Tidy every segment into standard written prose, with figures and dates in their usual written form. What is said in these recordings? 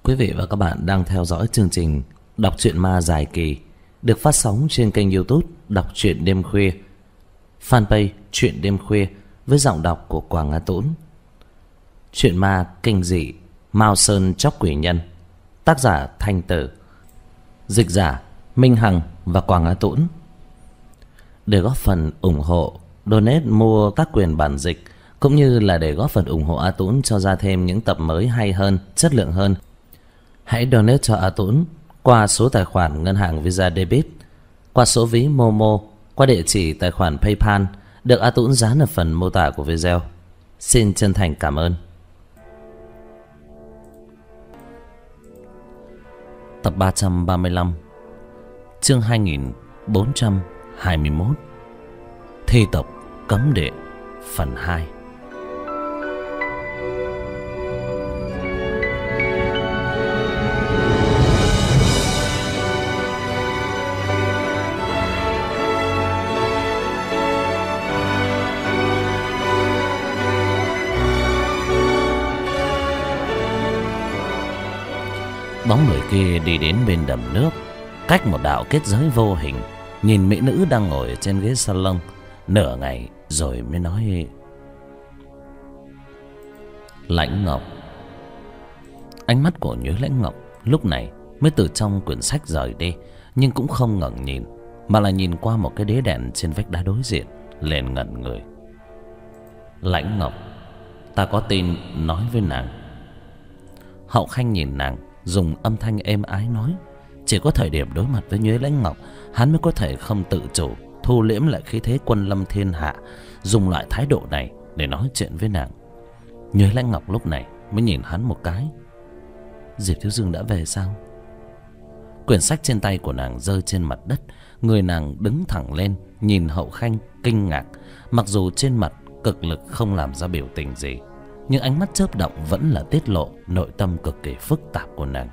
Quý vị và các bạn đang theo dõi chương trình Đọc truyện ma dài kỳ được phát sóng trên kênh YouTube Đọc truyện đêm khuya, fanpage Truyện đêm khuya với giọng đọc của Quảng Á Tũng. Truyện ma kinh dị Mao Sơn Chóc Quỷ Nhân, tác giả Thanh Tử, dịch giả Minh Hằng và Quảng Á Tũng. Để góp phần ủng hộ, donate mua các quyền bản dịch cũng như là để góp phần ủng hộ A Tũng cho ra thêm những tập mới hay hơn, chất lượng hơn, hãy donate cho A Tũng qua số tài khoản ngân hàng Visa Debit, qua số ví Momo, qua địa chỉ tài khoản PayPal được A Tũng dán ở phần mô tả của video. Xin chân thành cảm ơn. Tập 335, chương 2421, Thi tộc cấm địa, phần 2. Bóng người kia đi đến bên đầm nước, cách một đạo kết giới vô hình, nhìn mỹ nữ đang ngồi trên ghế salon nửa ngày rồi mới nói: Lãnh Ngọc. Ánh mắt của Nhớ Lãnh Ngọc lúc này mới từ trong quyển sách rời đi, nhưng cũng không ngẩng nhìn, mà là nhìn qua một cái đế đèn trên vách đá đối diện, liền ngẩn người. Lãnh Ngọc, ta có tin nói với nàng. Hậu Khanh nhìn nàng, dùng âm thanh êm ái nói. Chỉ có thời điểm đối mặt với Nhuế Lãnh Ngọc, hắn mới có thể không tự chủ thu liễm lại khí thế quân lâm thiên hạ, dùng loại thái độ này để nói chuyện với nàng. Nhuế Lãnh Ngọc lúc này mới nhìn hắn một cái. Diệp Thiếu Dương đã về sao? Quyển sách trên tay của nàng rơi trên mặt đất, người nàng đứng thẳng lên, nhìn Hậu Khanh kinh ngạc. Mặc dù trên mặt cực lực không làm ra biểu tình gì, nhưng ánh mắt chớp động vẫn là tiết lộ nội tâm cực kỳ phức tạp của nàng.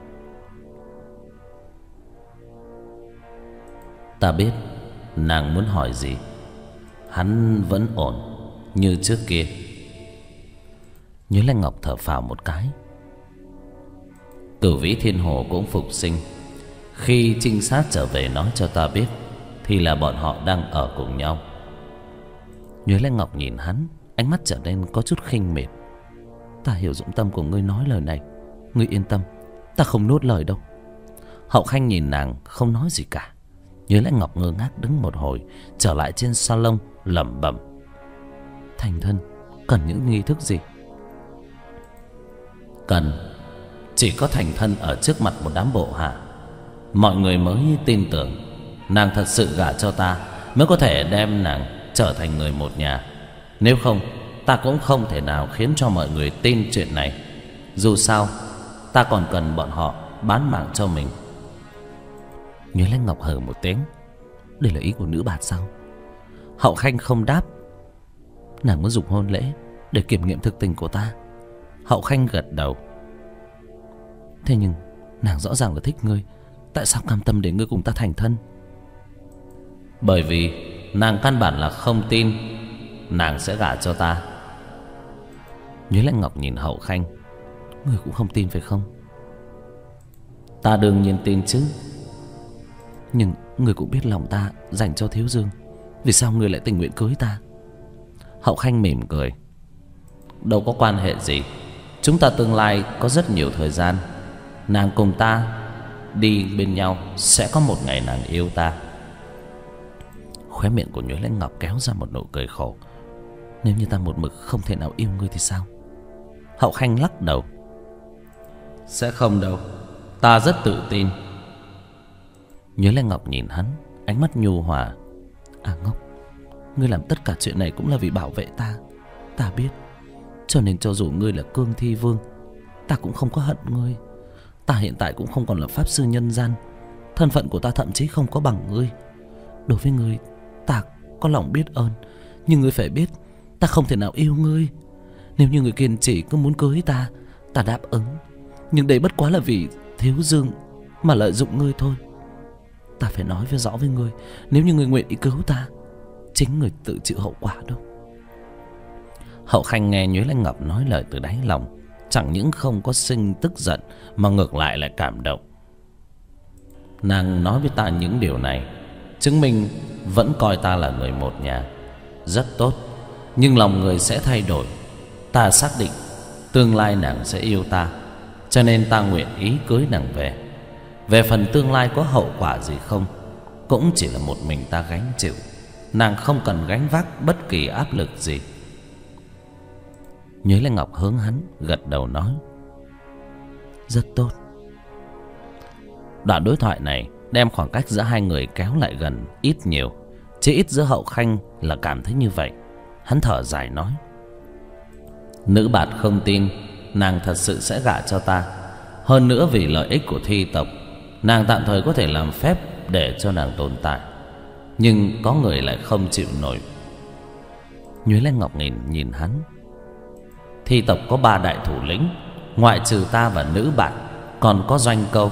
Ta biết nàng muốn hỏi gì. Hắn vẫn ổn như trước kia. Nhớ Lãnh Ngọc thở phào một cái. Cửu Vĩ Thiên Hồ cũng phục sinh. Khi trinh sát trở về nói cho ta biết thì là bọn họ đang ở cùng nhau. Nhớ Lãnh Ngọc nhìn hắn, ánh mắt trở nên có chút khinh miệt. Ta hiểu dụng tâm của ngươi nói lời này, ngươi yên tâm, ta không nuốt lời đâu. Hậu Khanh nhìn nàng không nói gì cả. Nhớ Lãnh Ngọc ngơ ngác đứng một hồi, trở lại trên salon lẩm bẩm: Thành thân cần những nghi thức gì? Cần chỉ có thành thân ở trước mặt một đám bộ hạ, mọi người mới tin tưởng nàng thật sự gả cho ta, mới có thể đem nàng trở thành người một nhà. Nếu không, ta cũng không thể nào khiến cho mọi người tin chuyện này. Dù sao, ta còn cần bọn họ bán mạng cho mình. Nhớ Lãnh Ngọc hừ một tiếng. Đây là ý của nữ bạt sao? Hậu Khanh không đáp. Nàng muốn dùng hôn lễ để kiểm nghiệm thực tình của ta. Hậu Khanh gật đầu. Thế nhưng nàng rõ ràng là thích ngươi, tại sao cam tâm để ngươi cùng ta thành thân? Bởi vì nàng căn bản là không tin nàng sẽ gả cho ta. Nhớ Lãnh Ngọc nhìn Hậu Khanh. Ngươi cũng không tin phải không? Ta đương nhiên tin chứ. Nhưng ngươi cũng biết lòng ta dành cho Thiếu Dương, vì sao ngươi lại tình nguyện cưới ta? Hậu Khanh mỉm cười. Đâu có quan hệ gì. Chúng ta tương lai có rất nhiều thời gian. Nàng cùng ta đi bên nhau, sẽ có một ngày nàng yêu ta. Khóe miệng của Nhớ Lãnh Ngọc kéo ra một nụ cười khổ. Nếu như ta một mực không thể nào yêu ngươi thì sao? Hậu Khanh lắc đầu. Sẽ không đâu, ta rất tự tin. Nhớ Lãnh Ngọc nhìn hắn, ánh mắt nhu hòa. À Ngọc, ngươi làm tất cả chuyện này cũng là vì bảo vệ ta. Ta biết. Cho nên cho dù ngươi là Cương Thi Vương, ta cũng không có hận ngươi. Ta hiện tại cũng không còn là pháp sư nhân gian, thân phận của ta thậm chí không có bằng ngươi. Đối với ngươi, ta có lòng biết ơn, nhưng ngươi phải biết, ta không thể nào yêu ngươi. Nếu như ngươi kiên trì cứ muốn cưới ta, ta đáp ứng. Nhưng đây bất quá là vì Thiếu Dương mà lợi dụng ngươi thôi. Ta phải nói với rõ với ngươi, nếu như ngươi nguyện ý cứu ta, chính người tự chịu hậu quả đâu. Hậu Khanh nghe Nhuế Lãnh Ngọc nói lời từ đáy lòng, chẳng những không có sinh tức giận mà ngược lại cảm động. Nàng nói với ta những điều này chứng minh vẫn coi ta là người một nhà. Rất tốt, nhưng lòng người sẽ thay đổi. Ta xác định tương lai nàng sẽ yêu ta, cho nên ta nguyện ý cưới nàng về. Về phần tương lai có hậu quả gì không, cũng chỉ là một mình ta gánh chịu. Nàng không cần gánh vác bất kỳ áp lực gì. Nhuế Lên Ngọc hướng hắn gật đầu nói: rất tốt. Đoạn đối thoại này đem khoảng cách giữa hai người kéo lại gần ít nhiều. Chỉ ít giữa Hậu Khanh là cảm thấy như vậy. Hắn thở dài nói: nữ bạt không tin nàng thật sự sẽ gả cho ta. Hơn nữa vì lợi ích của thi tộc, nàng tạm thời có thể làm phép để cho nàng tồn tại. Nhưng có người lại không chịu nổi. Nhuế Lên Ngọc nhìn hắn. Thi tộc có 3 đại thủ lĩnh, ngoại trừ ta và nữ bạn còn có Doanh Câu.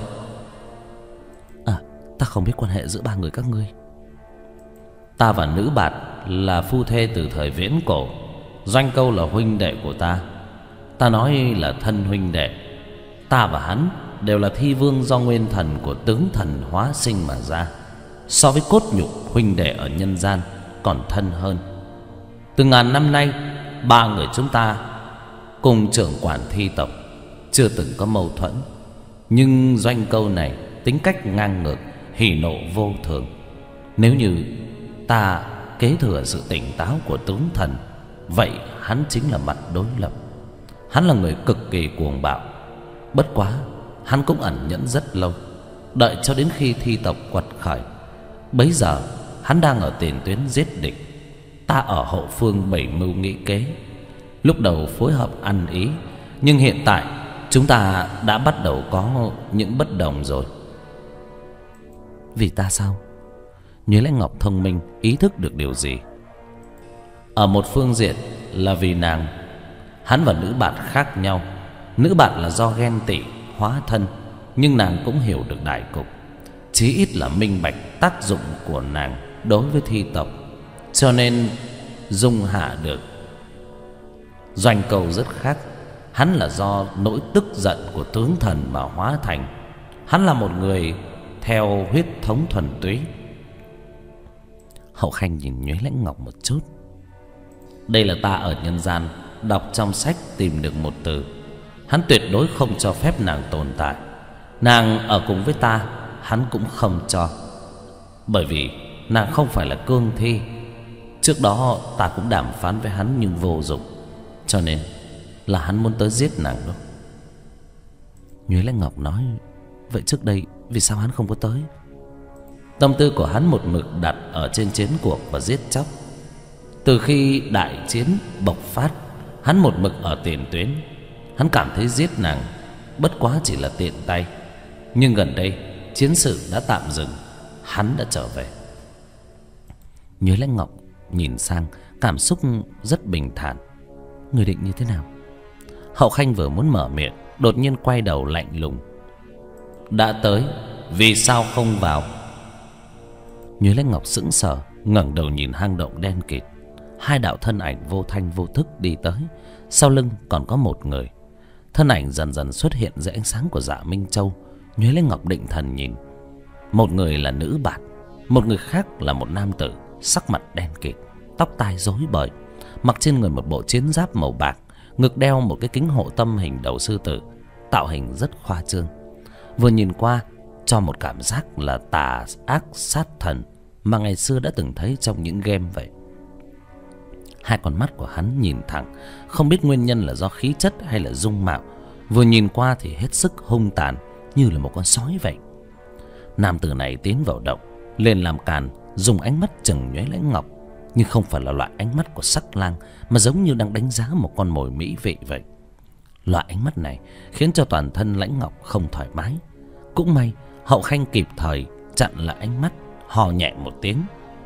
Ta không biết quan hệ giữa 3 người các ngươi. Ta và nữ bạn là phu thê từ thời viễn cổ. Doanh Câu là huynh đệ của ta. Ta nói là thân huynh đệ. Ta và hắn đều là thi vương do nguyên thần của tướng thần hóa sinh mà ra. So với cốt nhục huynh đệ ở nhân gian còn thân hơn. Từ ngàn năm nay 3 người chúng ta cùng trưởng quản thi tộc, chưa từng có mâu thuẫn. Nhưng Doanh Câu này tính cách ngang ngược, hỉ nộ vô thường. Nếu như ta kế thừa sự tỉnh táo của tướng thần, vậy hắn chính là mặt đối lập. Hắn là người cực kỳ cuồng bạo. Bất quá hắn cũng ẩn nhẫn rất lâu, đợi cho đến khi thi tộc quật khởi. Bấy giờ hắn đang ở tiền tuyến giết địch, ta ở hậu phương bày mưu nghĩ kế. Lúc đầu phối hợp ăn ý, nhưng hiện tại chúng ta đã bắt đầu có những bất đồng rồi. Vì ta sao? Nhuế Lên Ngọc thông minh, ý thức được điều gì. Ở một phương diện là vì nàng. Hắn và nữ bạn khác nhau. Nữ bạn là do ghen tị hóa thân, nhưng nàng cũng hiểu được đại cục, chí ít là minh bạch tác dụng của nàng đối với thi tộc, cho nên dung hạ được. Doanh Câu rất khác. Hắn là do nỗi tức giận của tướng thần mà hóa thành. Hắn là một người theo huyết thống thuần túy. Hậu Khanh nhìn Nhuế Lãnh Ngọc một chút. Đây là ta ở nhân gian đọc trong sách tìm được một từ. Hắn tuyệt đối không cho phép nàng tồn tại. Nàng ở cùng với ta hắn cũng không cho. Bởi vì nàng không phải là cương thi. Trước đó ta cũng đàm phán với hắn nhưng vô dụng, cho nên là hắn muốn tới giết nàng đó. Nhuế Lãnh Ngọc nói: vậy trước đây vì sao hắn không có tới? Tâm tư của hắn một mực đặt ở trên chiến cuộc và giết chóc. Từ khi đại chiến bộc phát, hắn một mực ở tiền tuyến. Hắn cảm thấy giết nàng bất quá chỉ là tiện tay. Nhưng gần đây chiến sự đã tạm dừng, hắn đã trở về. Nhuế Lãnh Ngọc nhìn sang, cảm xúc rất bình thản. Người định như thế nào? Hậu Khanh vừa muốn mở miệng, đột nhiên quay đầu lạnh lùng: đã tới, vì sao không vào? Nhuế Lãnh Ngọc sững sờ, ngẩng đầu nhìn hang động đen kịt. 2 đạo thân ảnh vô thanh vô thức đi tới. Sau lưng còn có một người. Thân ảnh dần dần xuất hiện dưới ánh sáng của Dạ Minh Châu. Nhuế Lãnh Ngọc định thần nhìn. Một người là nữ bạt, một người khác là một nam tử, sắc mặt đen kịt, tóc tai rối bời, mặc trên người một bộ chiến giáp màu bạc, ngực đeo một cái kính hộ tâm hình đầu sư tử, tạo hình rất khoa trương. Vừa nhìn qua cho một cảm giác là tà ác sát thần mà ngày xưa đã từng thấy trong những game vậy. 2 con mắt của hắn nhìn thẳng, không biết nguyên nhân là do khí chất hay là dung mạo. Vừa nhìn qua thì hết sức hung tàn, như là một con sói vậy. Nam tử này tiến vào động, lên làm càn, dùng ánh mắt chừng Nhuế Lãnh Ngọc, nhưng không phải là loại ánh mắt của sắc lang, mà giống như đang đánh giá một con mồi mỹ vị vậy. Loại ánh mắt này khiến cho toàn thân Lãnh Ngọc không thoải mái. Cũng may Hậu Khanh kịp thời chặn lại ánh mắt, hò nhẹ một tiếng: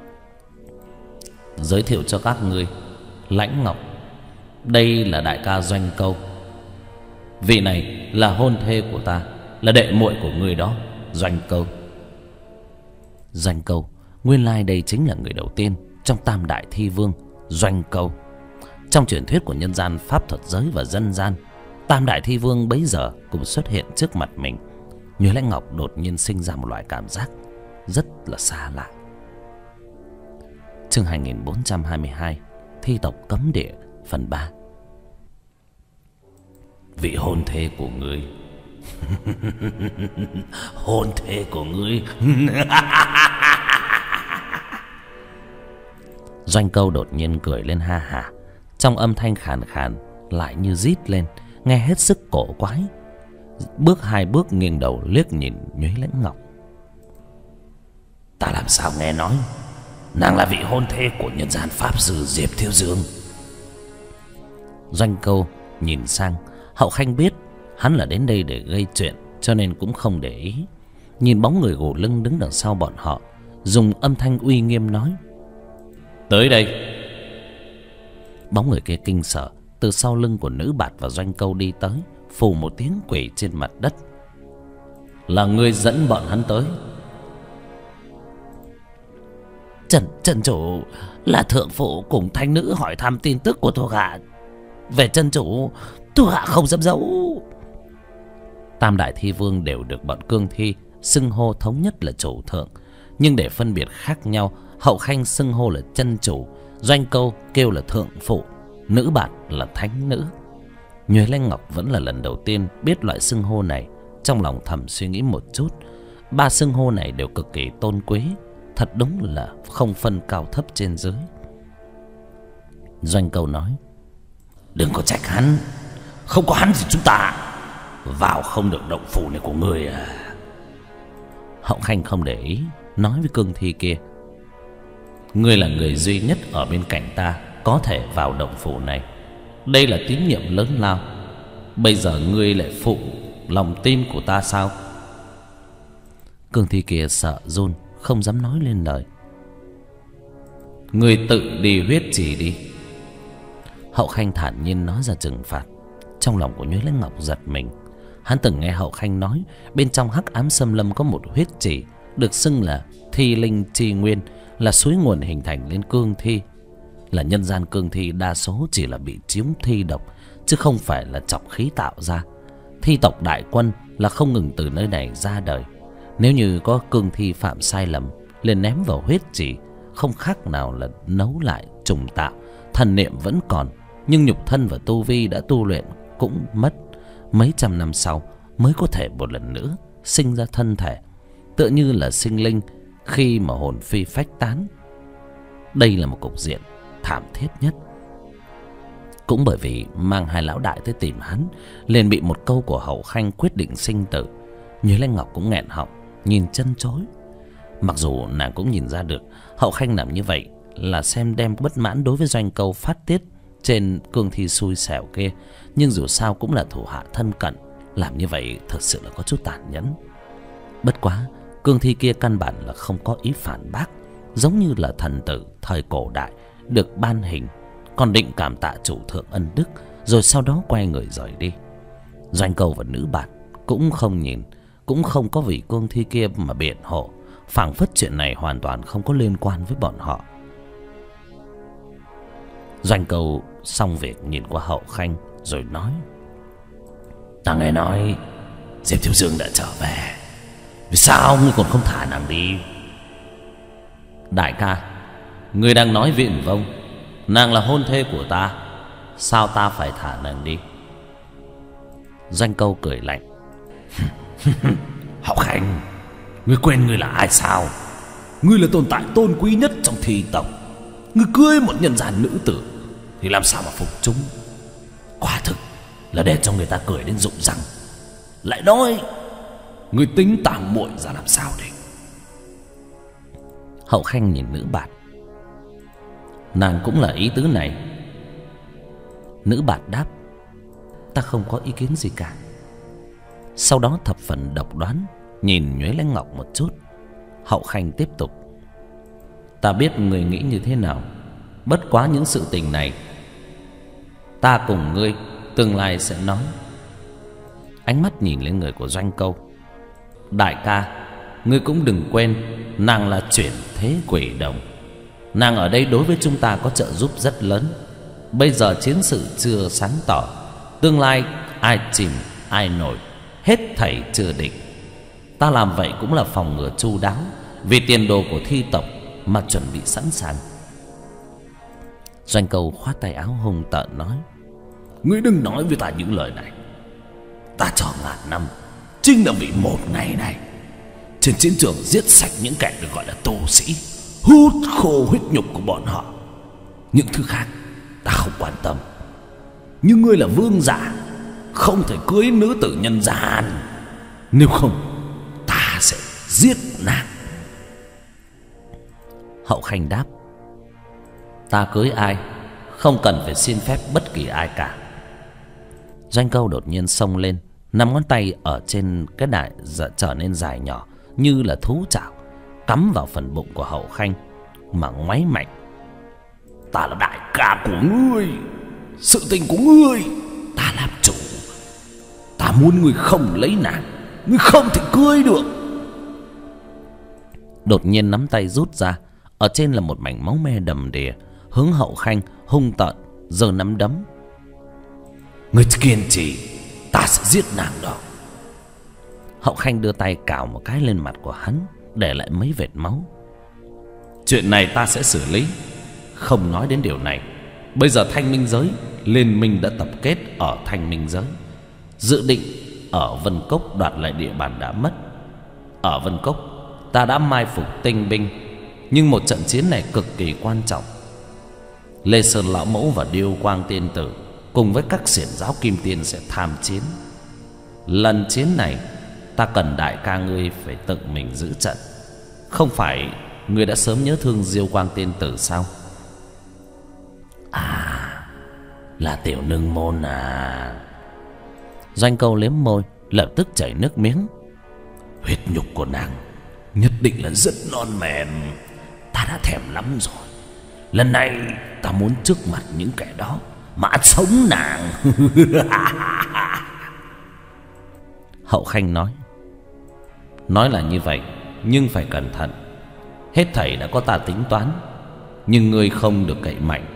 giới thiệu cho các ngươi, Lãnh Ngọc, đây là đại ca Doanh Câu. Vị này là hôn thê của ta, là đệ muội của người đó, Doanh Câu. Doanh Câu, nguyên lai đây chính là người đầu tiên trong tam đại thi vương, Doanh Câu. Trong truyền thuyết của nhân gian pháp thuật giới và dân gian, Tam Đại Thi Vương bấy giờ cũng xuất hiện trước mặt mình. Nhuế Lãnh Ngọc đột nhiên sinh ra một loại cảm giác rất là xa lạ. Chương 2422 Thi tộc cấm địa phần 3. Vị hôn thê của ngươi. Hôn thê của ngươi. Doanh Câu đột nhiên cười lên ha hả, trong âm thanh khàn khàn lại như rít lên, nghe hết sức cổ quái. Bước 2 bước nghiêng đầu liếc nhìn Nhuế Lãnh Ngọc. Ta làm sao nghe nói nàng là vị hôn thê của nhân gian pháp sư Diệp Thiếu Dương? Doanh Câu nhìn sang. Hậu Khanh biết hắn là đến đây để gây chuyện, cho nên cũng không để ý. Nhìn bóng người gù lưng đứng đằng sau bọn họ, dùng âm thanh uy nghiêm nói: tới đây. Bóng người kia kinh sợ, từ sau lưng của Nữ Bạt và Doanh Câu đi tới, phù một tiếng quỳ trên mặt đất. Là ngươi dẫn bọn hắn tới? Trần chủ, là thượng phụ cùng thanh nữ hỏi thăm tin tức của thuộc hạ về chân chủ, thuộc hạ không dám giấu. Tam Đại Thi Vương đều được bọn cương thi xưng hô thống nhất là chủ thượng, nhưng để phân biệt khác nhau, Hậu Khanh xưng hô là chân chủ, Doanh Câu kêu là thượng phụ, Nữ Bạt là thánh nữ. Nhuế Lãnh Ngọc vẫn là lần đầu tiên biết loại xưng hô này, trong lòng thầm suy nghĩ một chút. 3 xưng hô này đều cực kỳ tôn quý, thật đúng là không phân cao thấp trên dưới. Doanh Câu nói: đừng có trách hắn, không có hắn thì chúng ta vào không được động phủ này của người à. Hậu Khanh không để ý, nói với cương thi kia: ngươi là người duy nhất ở bên cạnh ta có thể vào động phủ này, đây là tín nhiệm lớn lao. Bây giờ ngươi lại phụ lòng tin của ta sao? Cương thi kia sợ run, không dám nói lên lời. Ngươi tự đi huyết trì đi. Hậu Khanh thản nhiên nói ra trừng phạt. Trong lòng của Nhuế Lãnh Ngọc giật mình. Hắn từng nghe Hậu Khanh nói bên trong Hắc Ám Xâm Lâm có một huyết trì, được xưng là Thi Linh Chi Nguyên, là suối nguồn hình thành lên cương thi. Là nhân gian cương thi đa số chỉ là bị chiếm thi độc, chứ không phải là chọc khí tạo ra. Thi tộc đại quân là không ngừng từ nơi này ra đời. Nếu như có cương thi phạm sai lầm, liền ném vào huyết trì, không khác nào là nấu lại trùng tạo. Thần niệm vẫn còn, nhưng nhục thân và tu vi đã tu luyện cũng mất. Mấy trăm năm sau mới có thể một lần nữa sinh ra thân thể, tựa như là sinh linh khi mà hồn phi phách tán. Đây là một cục diện thảm thiết nhất. Cũng bởi vì mang 2 lão đại tới tìm hắn, liền bị một câu của Hậu Khanh quyết định sinh tử. Nhuế Lãnh Ngọc cũng nghẹn họng, nhìn chân chối. Mặc dù nàng cũng nhìn ra được Hậu Khanh làm như vậy là xem đem bất mãn đối với Doanh Câu phát tiết trên cương thi xui xẻo kia, nhưng dù sao cũng là thủ hạ thân cận, làm như vậy thật sự là có chút tàn nhẫn. Bất quá cương thi kia căn bản là không có ý phản bác, giống như là thần tử thời cổ đại được ban hình, còn định cảm tạ chủ thượng ân đức, rồi sau đó quay người rời đi. Doanh Câu và Nữ Bạt cũng không nhìn, cũng không có vì cương thi kia mà biện hộ, phảng phất chuyện này hoàn toàn không có liên quan với bọn họ. Doanh Câu xong việc nhìn qua Hậu Khanh rồi nói: ta nghe nói Diệp Thiếu Dương đã trở về, vì sao ngươi còn không thả nàng đi? Đại ca, ngươi đang nói viển vông. Nàng là hôn thê của ta, sao ta phải thả nàng đi? Doanh Câu cười lạnh: Hậu Khanh, ngươi quên ngươi là ai sao? Ngươi là tồn tại tôn quý nhất trong thi tộc. Ngươi cưới một nhân gian nữ tử thì làm sao mà phục chúng? Quả thực là để cho người ta cười đến rụng răng. Lại nói ngươi tính tàng muội ra làm sao đây? Hậu Khanh nhìn Nữ Bạt: nàng cũng là ý tứ này. Nữ Bạt đáp: ta không có ý kiến gì cả. Sau đó thập phần độc đoán nhìn Nhuế Lãnh Ngọc một chút. Hậu Khanh tiếp tục: ta biết người nghĩ như thế nào, bất quá những sự tình này ta cùng ngươi tương lai sẽ nói. Ánh mắt nhìn lên người của Doanh Câu: đại ca, ngươi cũng đừng quên nàng là chuyển thế quỷ đồng. Nàng ở đây đối với chúng ta có trợ giúp rất lớn. Bây giờ chiến sự chưa sáng tỏ, tương lai ai chìm ai nổi, hết thảy chưa định. Ta làm vậy cũng là phòng ngừa chu đáo, vì tiền đồ của thi tộc mà chuẩn bị sẵn sàng. Doanh Câu khoát tay áo hung tợn nói: ngươi đừng nói với ta những lời này. Ta cho ngàn năm chính là vì một ngày này, trên chiến trường giết sạch những kẻ được gọi là tù sĩ, hút khô huyết nhục của bọn họ. Những thứ khác ta không quan tâm, nhưng ngươi là vương giả, không thể cưới nữ tử nhân gian. Nếu không, ta sẽ giết nàng. Hậu Khanh đáp: ta cưới ai không cần phải xin phép bất kỳ ai cả. Doanh Câu đột nhiên xông lên, 5 ngón tay ở trên cái đại trở nên dài nhỏ như là thú chảo, cắm vào phần bụng của Hậu Khanh mà ngoáy mạnh: ta là đại ca của ngươi, sự tình của ngươi ta làm chủ. Ta muốn ngươi không lấy nàng, ngươi không thể cưới được. Đột nhiên nắm tay rút ra, ở trên là một mảnh máu me đầm đìa, hướng Hậu Khanh hung tợn giơ nắm đấm: ngươi kiên trì, ta sẽ giết nàng đó. Hậu Khanh đưa tay cào một cái lên mặt của hắn, để lại mấy vệt máu. Chuyện này ta sẽ xử lý. Không nói đến điều này, bây giờ Thanh Minh giới liên minh đã tập kết ở Thanh Minh giới, dự định ở Vân Cốc đoạt lại địa bàn đã mất. Ở Vân Cốc ta đã mai phục tinh binh, nhưng một trận chiến này cực kỳ quan trọng. Lê Sơn lão mẫu và Điêu Quang tiên tử cùng với các xiển giáo kim tiên sẽ tham chiến. Lần chiến này ta cần đại ca ngươi phải tự mình giữ trận. Không phải ngươi đã sớm nhớ thương Diêu Quang tiên tử sao? À, là tiểu nương môn à? Doanh Câu liếm môi, lập tức chảy nước miếng. Huyết nhục của nàng nhất định là rất non mềm, ta đã thèm lắm rồi. Lần này ta muốn trước mặt những kẻ đó mà ăn sống nàng. Hậu Khanh nói là như vậy, nhưng phải cẩn thận. Hết thảy đã có ta tính toán, nhưng ngươi không được cậy mạnh.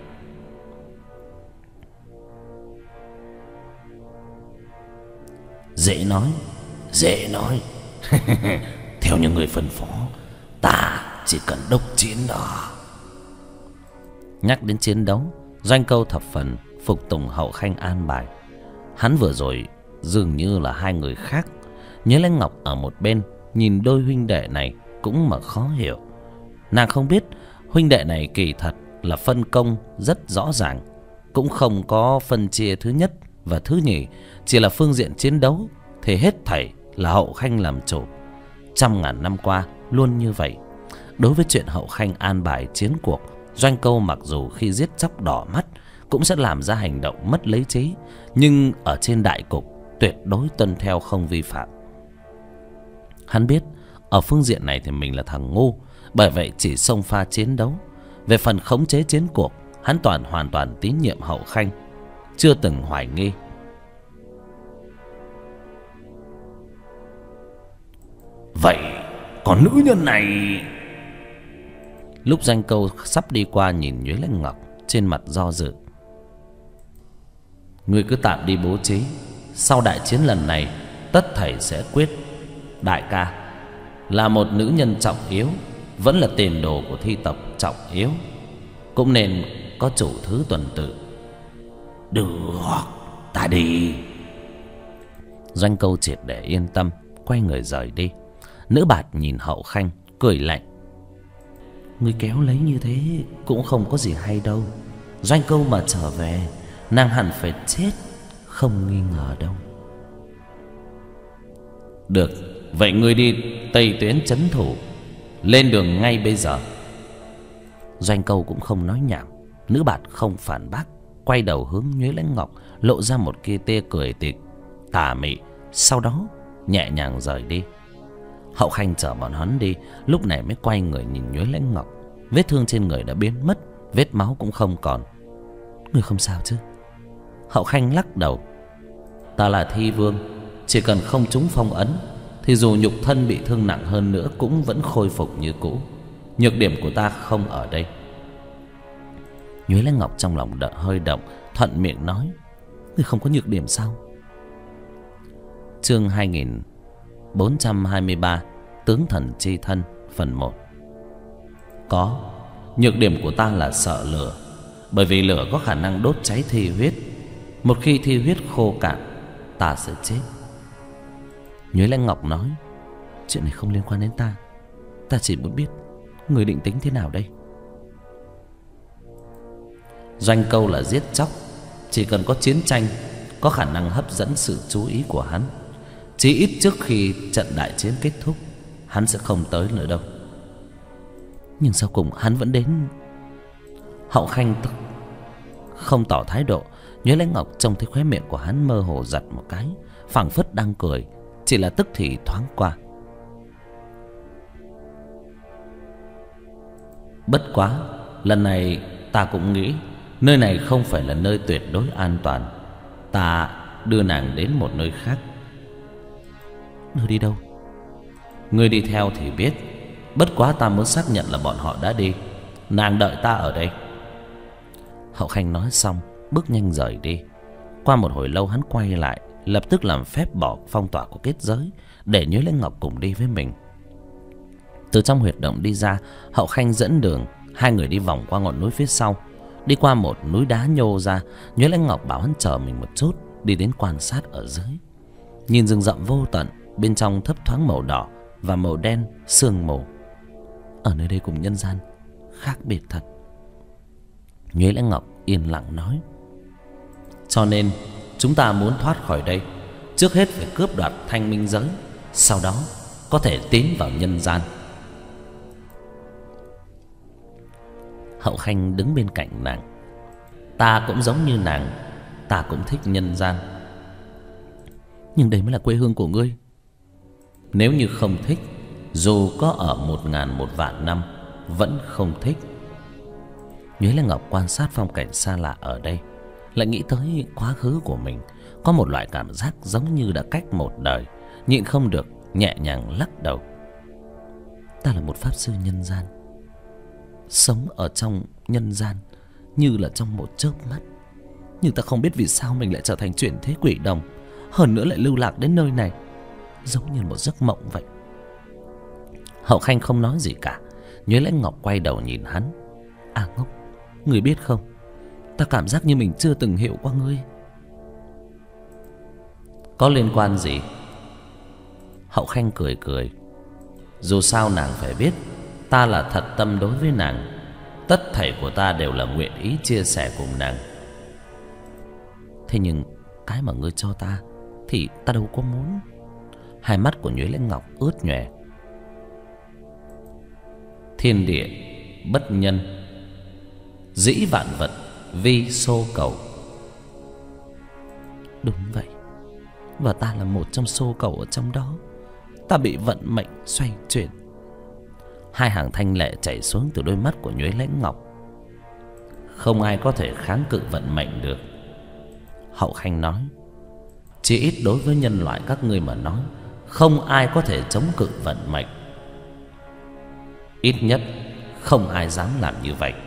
Dễ nói. Theo như người phân phó, ta chỉ cần đốc chiến đó. Nhắc đến chiến đấu, Doanh Câu thập phần phục tùng Hậu Khanh an bài. Hắn vừa rồi dường như là hai người khác. Nhớ Lãnh Ngọc ở một bên nhìn đôi huynh đệ này cũng mà khó hiểu. Nàng không biết huynh đệ này kỳ thật là phân công rất rõ ràng, cũng không có phân chia thứ nhất và thứ nhì, chỉ là phương diện chiến đấu thì hết thảy là Hậu Khanh làm chủ. Trăm ngàn năm qua luôn như vậy. Đối với chuyện Hậu Khanh an bài chiến cuộc, Doanh Câu mặc dù khi giết chóc đỏ mắt cũng sẽ làm ra hành động mất lý trí, nhưng ở trên đại cục tuyệt đối tuân theo không vi phạm. Hắn biết ở phương diện này thì mình là thằng ngu, bởi vậy chỉ xông pha chiến đấu. Về phần khống chế chiến cuộc, hắn hoàn toàn tín nhiệm Hậu Khanh, chưa từng hoài nghi. Vậy còn nữ nhân này? Lúc Doanh Câu sắp đi qua nhìn Nhuế Lãnh Ngọc, trên mặt do dự. Ngươi cứ tạm đi bố trí, sau đại chiến lần này tất thảy sẽ quyết. Đại ca là một nữ nhân trọng yếu, vẫn là tiền đồ của thi tộc trọng yếu, cũng nên có chủ thứ tuần tự. Được, ta đi. Doanh Câu triệt để yên tâm, quay người rời đi. Nữ bạt nhìn Hậu Khanh cười lạnh. Ngươi kéo lấy như thế cũng không có gì hay đâu. Doanh Câu mà trở về, nàng hẳn phải chết, không nghi ngờ đâu. Được, vậy ngươi đi Tây Tuyến trấn thủ, lên đường ngay bây giờ. Doanh Câu cũng không nói nhảm. Nữ bạt không phản bác, quay đầu hướng Nhuế Lãnh Ngọc, lộ ra một kia tia cười tà mị, sau đó nhẹ nhàng rời đi. Hậu Khanh chở bọn hắn đi, lúc này mới quay người nhìn Nhuế Lãnh Ngọc. Vết thương trên người đã biến mất, vết máu cũng không còn. Ngươi không sao chứ? Hậu Khanh lắc đầu. Ta là Thi Vương, chỉ cần không trúng phong ấn thì dù nhục thân bị thương nặng hơn nữa cũng vẫn khôi phục như cũ. Nhược điểm của ta không ở đây. Nhuế Lãnh Ngọc trong lòng hơi động, thuận miệng nói. Ngươi không có nhược điểm sao? Chương 2423 Tướng thần chi thân phần 1. Có, nhược điểm của ta là sợ lửa. Bởi vì lửa có khả năng đốt cháy thi huyết. Một khi thi huyết khô cạn, ta sẽ chết. Nhuế Lãnh Ngọc nói: chuyện này không liên quan đến ta. Ta chỉ muốn biết người định tính thế nào đây. Doanh câu là giết chóc. Chỉ cần có chiến tranh, có khả năng hấp dẫn sự chú ý của hắn. Chí ít trước khi trận đại chiến kết thúc, hắn sẽ không tới nữa đâu. Nhưng sau cùng hắn vẫn đến. Hậu Khanh không tỏ thái độ. Nhuế Lãnh Ngọc trông thấy khóe miệng của hắn mơ hồ giật một cái, phảng phất đang cười, chỉ là tức thì thoáng qua. Bất quá, lần này ta cũng nghĩ nơi này không phải là nơi tuyệt đối an toàn. Ta đưa nàng đến một nơi khác. Đưa đi đâu? Ngươi đi theo thì biết. Bất quá ta muốn xác nhận là bọn họ đã đi. Nàng đợi ta ở đây. Hậu Khanh nói xong bước nhanh rời đi. Qua một hồi lâu hắn quay lại, lập tức làm phép bỏ phong tỏa của kết giới, để Nhuế Lãnh Ngọc cùng đi với mình. Từ trong huyệt động đi ra, Hậu Khanh dẫn đường. Hai người đi vòng qua ngọn núi phía sau, đi qua một núi đá nhô ra. Nhuế Lãnh Ngọc bảo hắn chờ mình một chút, đi đến quan sát ở dưới. Nhìn rừng rậm vô tận, bên trong thấp thoáng màu đỏ và màu đen sương mù. Ở nơi đây cùng nhân gian khác biệt thật. Nhuế Lãnh Ngọc yên lặng nói: cho nên chúng ta muốn thoát khỏi đây, trước hết phải cướp đoạt thanh minh giới, sau đó có thể tiến vào nhân gian. Hậu Khanh đứng bên cạnh nàng: ta cũng giống như nàng, ta cũng thích nhân gian. Nhưng đây mới là quê hương của ngươi. Nếu như không thích, dù có ở 1000 1 vạn năm vẫn không thích. Nhuế Lãnh Ngọc quan sát phong cảnh xa lạ ở đây, lại nghĩ tới quá khứ của mình. Có một loại cảm giác giống như đã cách một đời, nhịn không được nhẹ nhàng lắc đầu. Ta là một pháp sư nhân gian, sống ở trong nhân gian như là trong một chớp mắt. Nhưng ta không biết vì sao mình lại trở thành chuyển thế quỷ đồng, hơn nữa lại lưu lạc đến nơi này, giống như một giấc mộng vậy. Hậu Khanh không nói gì cả. Nhuế Lãnh Ngọc quay đầu nhìn hắn: à ngốc, người biết không, ta cảm giác như mình chưa từng hiểu qua ngươi. Có liên quan gì? Hậu Khanh cười cười: dù sao nàng phải biết, ta là thật tâm đối với nàng. Tất thảy của ta đều là nguyện ý chia sẻ cùng nàng. Thế nhưng cái mà ngươi cho ta thì ta đâu có muốn. Hai mắt của Nhuế Lãnh Ngọc ướt nhòe. Thiên địa bất nhân, dĩ vạn vật vi xô cầu. Đúng vậy, và ta là một trong xô cầu ở trong đó. Ta bị vận mệnh xoay chuyển. Hai hàng thanh lệ chảy xuống từ đôi mắt của Nhuế Lãnh Ngọc. Không ai có thể kháng cự vận mệnh được. Hậu Khanh nói: chỉ ít đối với nhân loại các ngươi mà nói, không ai có thể chống cự vận mệnh. Ít nhất không ai dám làm như vậy.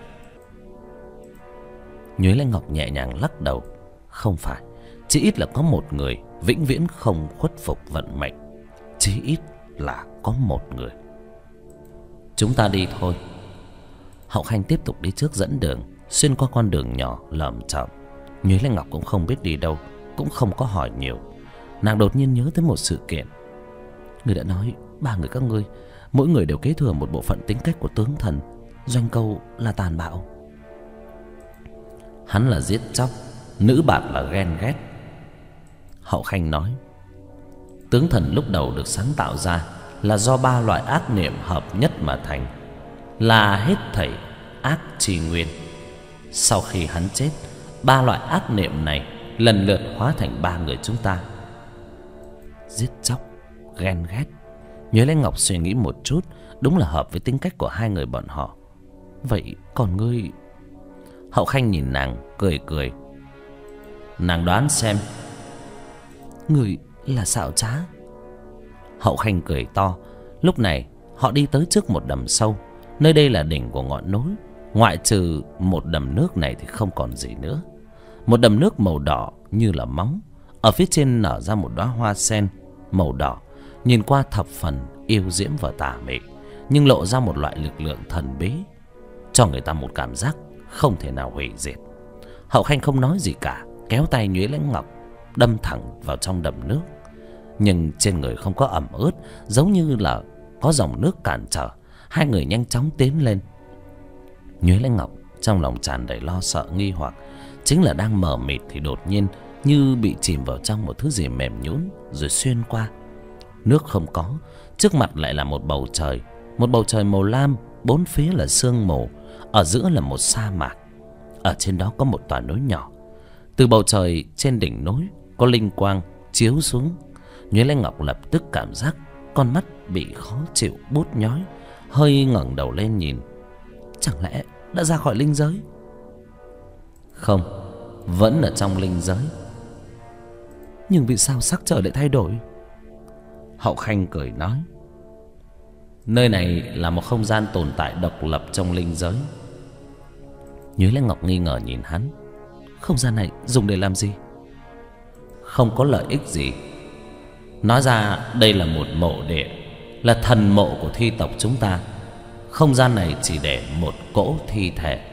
Nhuế Lãnh Ngọc nhẹ nhàng lắc đầu: không phải, chỉ ít là có một người vĩnh viễn không khuất phục vận mệnh. Chỉ ít là có một người. Chúng ta đi thôi. Hậu Khanh tiếp tục đi trước dẫn đường, xuyên qua con đường nhỏ lởm chởm. Nhuế Lãnh Ngọc cũng không biết đi đâu, cũng không có hỏi nhiều. Nàng đột nhiên nhớ tới một sự kiện. Người đã nói ba người các ngươi mỗi người đều kế thừa một bộ phận tính cách của tướng thần. Doanh câu là tàn bạo, hắn là giết chóc, nữ bạt là ghen ghét. Hậu Khanh nói: tướng thần lúc đầu được sáng tạo ra là do 3 loại ác niệm hợp nhất mà thành, là hết thảy ác chi nguyên. Sau khi hắn chết, 3 loại ác niệm này lần lượt hóa thành 3 người chúng ta. Giết chóc, ghen ghét. Nhuế Lãnh Ngọc suy nghĩ một chút, đúng là hợp với tính cách của hai người bọn họ. Vậy còn ngươi? Hậu Khanh nhìn nàng cười cười: nàng đoán xem. Ngươi là xảo trá. Hậu Khanh cười to. Lúc này họ đi tới trước một đầm sâu. Nơi đây là đỉnh của ngọn núi, ngoại trừ một đầm nước này thì không còn gì nữa. Một đầm nước màu đỏ như là máu. Ở phía trên nở ra một đóa hoa sen màu đỏ, nhìn qua thập phần yêu diễm và tà mị, nhưng lộ ra một loại lực lượng thần bí, cho người ta một cảm giác không thể nào hủy diệt. Hậu Khanh không nói gì cả, kéo tay Nhuế Lãnh Ngọc đâm thẳng vào trong đầm nước. Nhưng trên người không có ẩm ướt, giống như là có dòng nước cản trở. Hai người nhanh chóng tiến lên. Nhuế Lãnh Ngọc trong lòng tràn đầy lo sợ nghi hoặc, chính là đang mờ mịt thì đột nhiên như bị chìm vào trong một thứ gì mềm nhũn rồi xuyên qua. Nước không có, trước mặt lại là một bầu trời màu lam, bốn phía là sương mù, ở giữa là một sa mạc. Ở trên đó có một tòa núi nhỏ. Từ bầu trời trên đỉnh núi có linh quang chiếu xuống. Nhuế Lãnh Ngọc lập tức cảm giác con mắt bị khó chịu buốt nhói, hơi ngẩng đầu lên nhìn. Chẳng lẽ đã ra khỏi linh giới? Không, vẫn ở trong linh giới. Nhưng vì sao sắc trời lại thay đổi? Hậu Khanh cười nói, nơi này là một không gian tồn tại độc lập trong linh giới. Nhuế Lãnh Ngọc nghi ngờ nhìn hắn. Không gian này dùng để làm gì? Không có lợi ích gì. Nói ra đây là một mộ địa, là thần mộ của thi tộc chúng ta. Không gian này chỉ để một cỗ thi thể.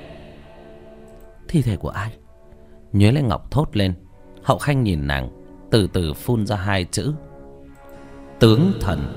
Thi thể của ai? Nhuế Lãnh Ngọc thốt lên. Hậu Khanh nhìn nàng, từ từ phun ra hai chữ: tướng thần.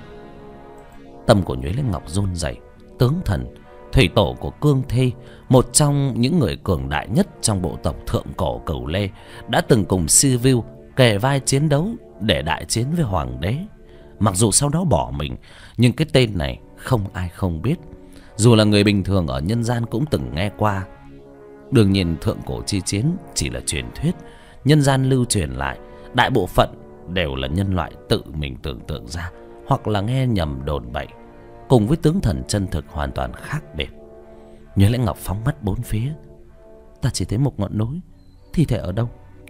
Tâm của Nhuế Lãnh Ngọc run rẩy. Tướng thần, thủy tổ của Cương Thi, một trong những người cường đại nhất trong bộ tộc thượng cổ Cửu Lê, đã từng cùng Sivu kề vai chiến đấu để đại chiến với hoàng đế. Mặc dù sau đó bỏ mình, nhưng cái tên này không ai không biết. Dù là người bình thường ở nhân gian cũng từng nghe qua. Đương nhiên thượng cổ chi chiến chỉ là truyền thuyết, nhân gian lưu truyền lại đại bộ phận đều là nhân loại tự mình tưởng tượng ra, hoặc là nghe nhầm đồn bậy, cùng với tướng thần chân thực hoàn toàn khác biệt. Nhuế Lãnh Ngọc phóng mắt bốn phía. Ta chỉ thấy một ngọn núi, thi thể ở đâu?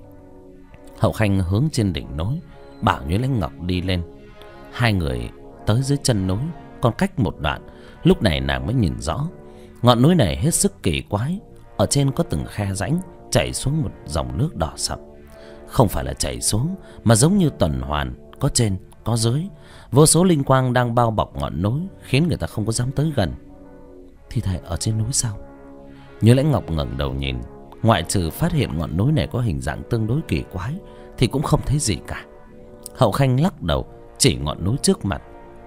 Hậu Khanh hướng trên đỉnh núi, bảo Nhuế Lãnh Ngọc đi lên. Hai người tới dưới chân núi, còn cách một đoạn, lúc này nàng mới nhìn rõ. Ngọn núi này hết sức kỳ quái. Ở trên có từng khe rãnh chảy xuống một dòng nước đỏ sậm. Không phải là chảy xuống, mà giống như tuần hoàn, có trên có dưới. Vô số linh quang đang bao bọc ngọn núi, khiến người ta không có dám tới gần. Thi thể ở trên núi sao? Nhuế Lãnh Ngọc ngẩng đầu nhìn. Ngoại trừ phát hiện ngọn núi này có hình dạng tương đối kỳ quái, thì cũng không thấy gì cả. Hậu Khanh lắc đầu chỉ ngọn núi trước mặt.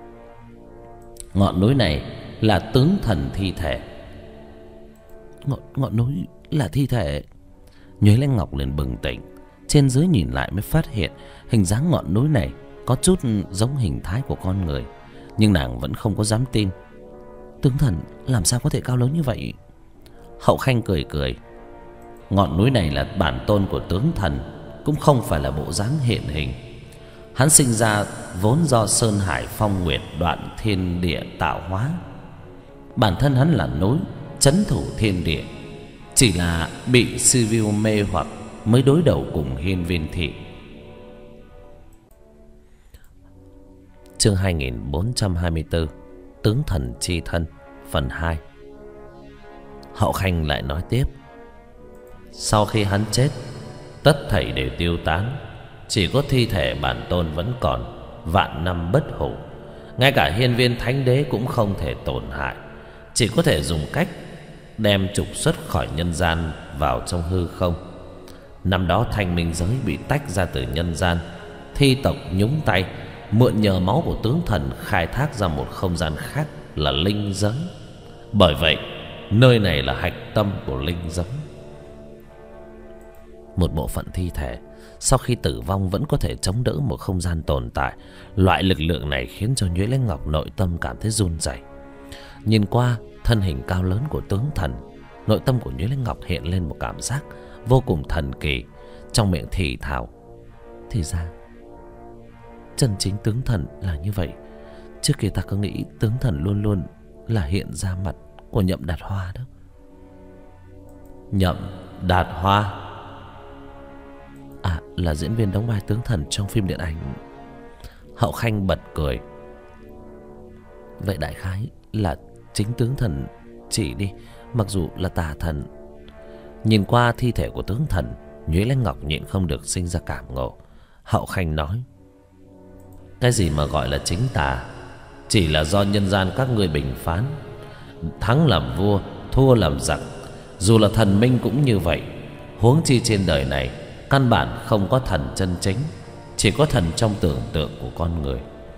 Ngọn núi này là tướng thần thi thể. Ngọn núi là thi thể? Nhuế Lãnh Ngọc liền bừng tỉnh. Trên dưới nhìn lại mới phát hiện hình dáng ngọn núi này có chút giống hình thái của con người, nhưng nàng vẫn không có dám tin. Tướng thần làm sao có thể cao lớn như vậy? Hậu Khanh cười cười. Ngọn núi này là bản tôn của tướng thần, cũng không phải là bộ dáng hiện hình. Hắn sinh ra vốn do sơn hải phong nguyệt đoạn thiên địa tạo hóa. Bản thân hắn là núi, trấn thủ thiên địa, chỉ là bị Sivu mê hoặc mới đối đầu cùng Hiên Viên Thị. Chương 2424, tướng thần chi thân, phần 2. Hậu Khanh lại nói tiếp. Sau khi hắn chết, tất thảy đều tiêu tán, chỉ có thi thể bản tôn vẫn còn, vạn năm bất hủ. Ngay cả Hiên Viên Thánh Đế cũng không thể tổn hại, chỉ có thể dùng cách đem trục xuất khỏi nhân gian vào trong hư không. Năm đó Thanh Minh giới bị tách ra từ nhân gian, thi tộc nhúng tay mượn nhờ máu của tướng thần khai thác ra một không gian khác là linh giới. Bởi vậy nơi này là hạch tâm của linh giới. Một bộ phận thi thể sau khi tử vong vẫn có thể chống đỡ một không gian tồn tại. Loại lực lượng này khiến cho Nhuế Lãnh Ngọc nội tâm cảm thấy run rẩy. Nhìn qua thân hình cao lớn của tướng thần, nội tâm của Nhuế Lãnh Ngọc hiện lên một cảm giác vô cùng thần kỳ, trong miệng thì thào: thì ra chân chính tướng thần là như vậy. Trước kia ta cứ nghĩ tướng thần luôn luôn là hiện ra mặt của Nhậm Đạt Hoa đó. Nhậm Đạt Hoa? À, là diễn viên đóng vai tướng thần trong phim điện ảnh. Hậu Khanh bật cười. Vậy đại khái là chính tướng thần chỉ đi, mặc dù là tà thần. Nhìn qua thi thể của tướng thần, Nhuế Lãnh Ngọc nhịn không được sinh ra cảm ngộ. Hậu Khanh nói: cái gì mà gọi là chính tà, chỉ là do nhân gian các ngươi bình phán. Thắng làm vua, thua làm giặc. Dù là thần minh cũng như vậy. Huống chi trên đời này căn bản không có thần chân chính, chỉ có thần trong tưởng tượng của con người.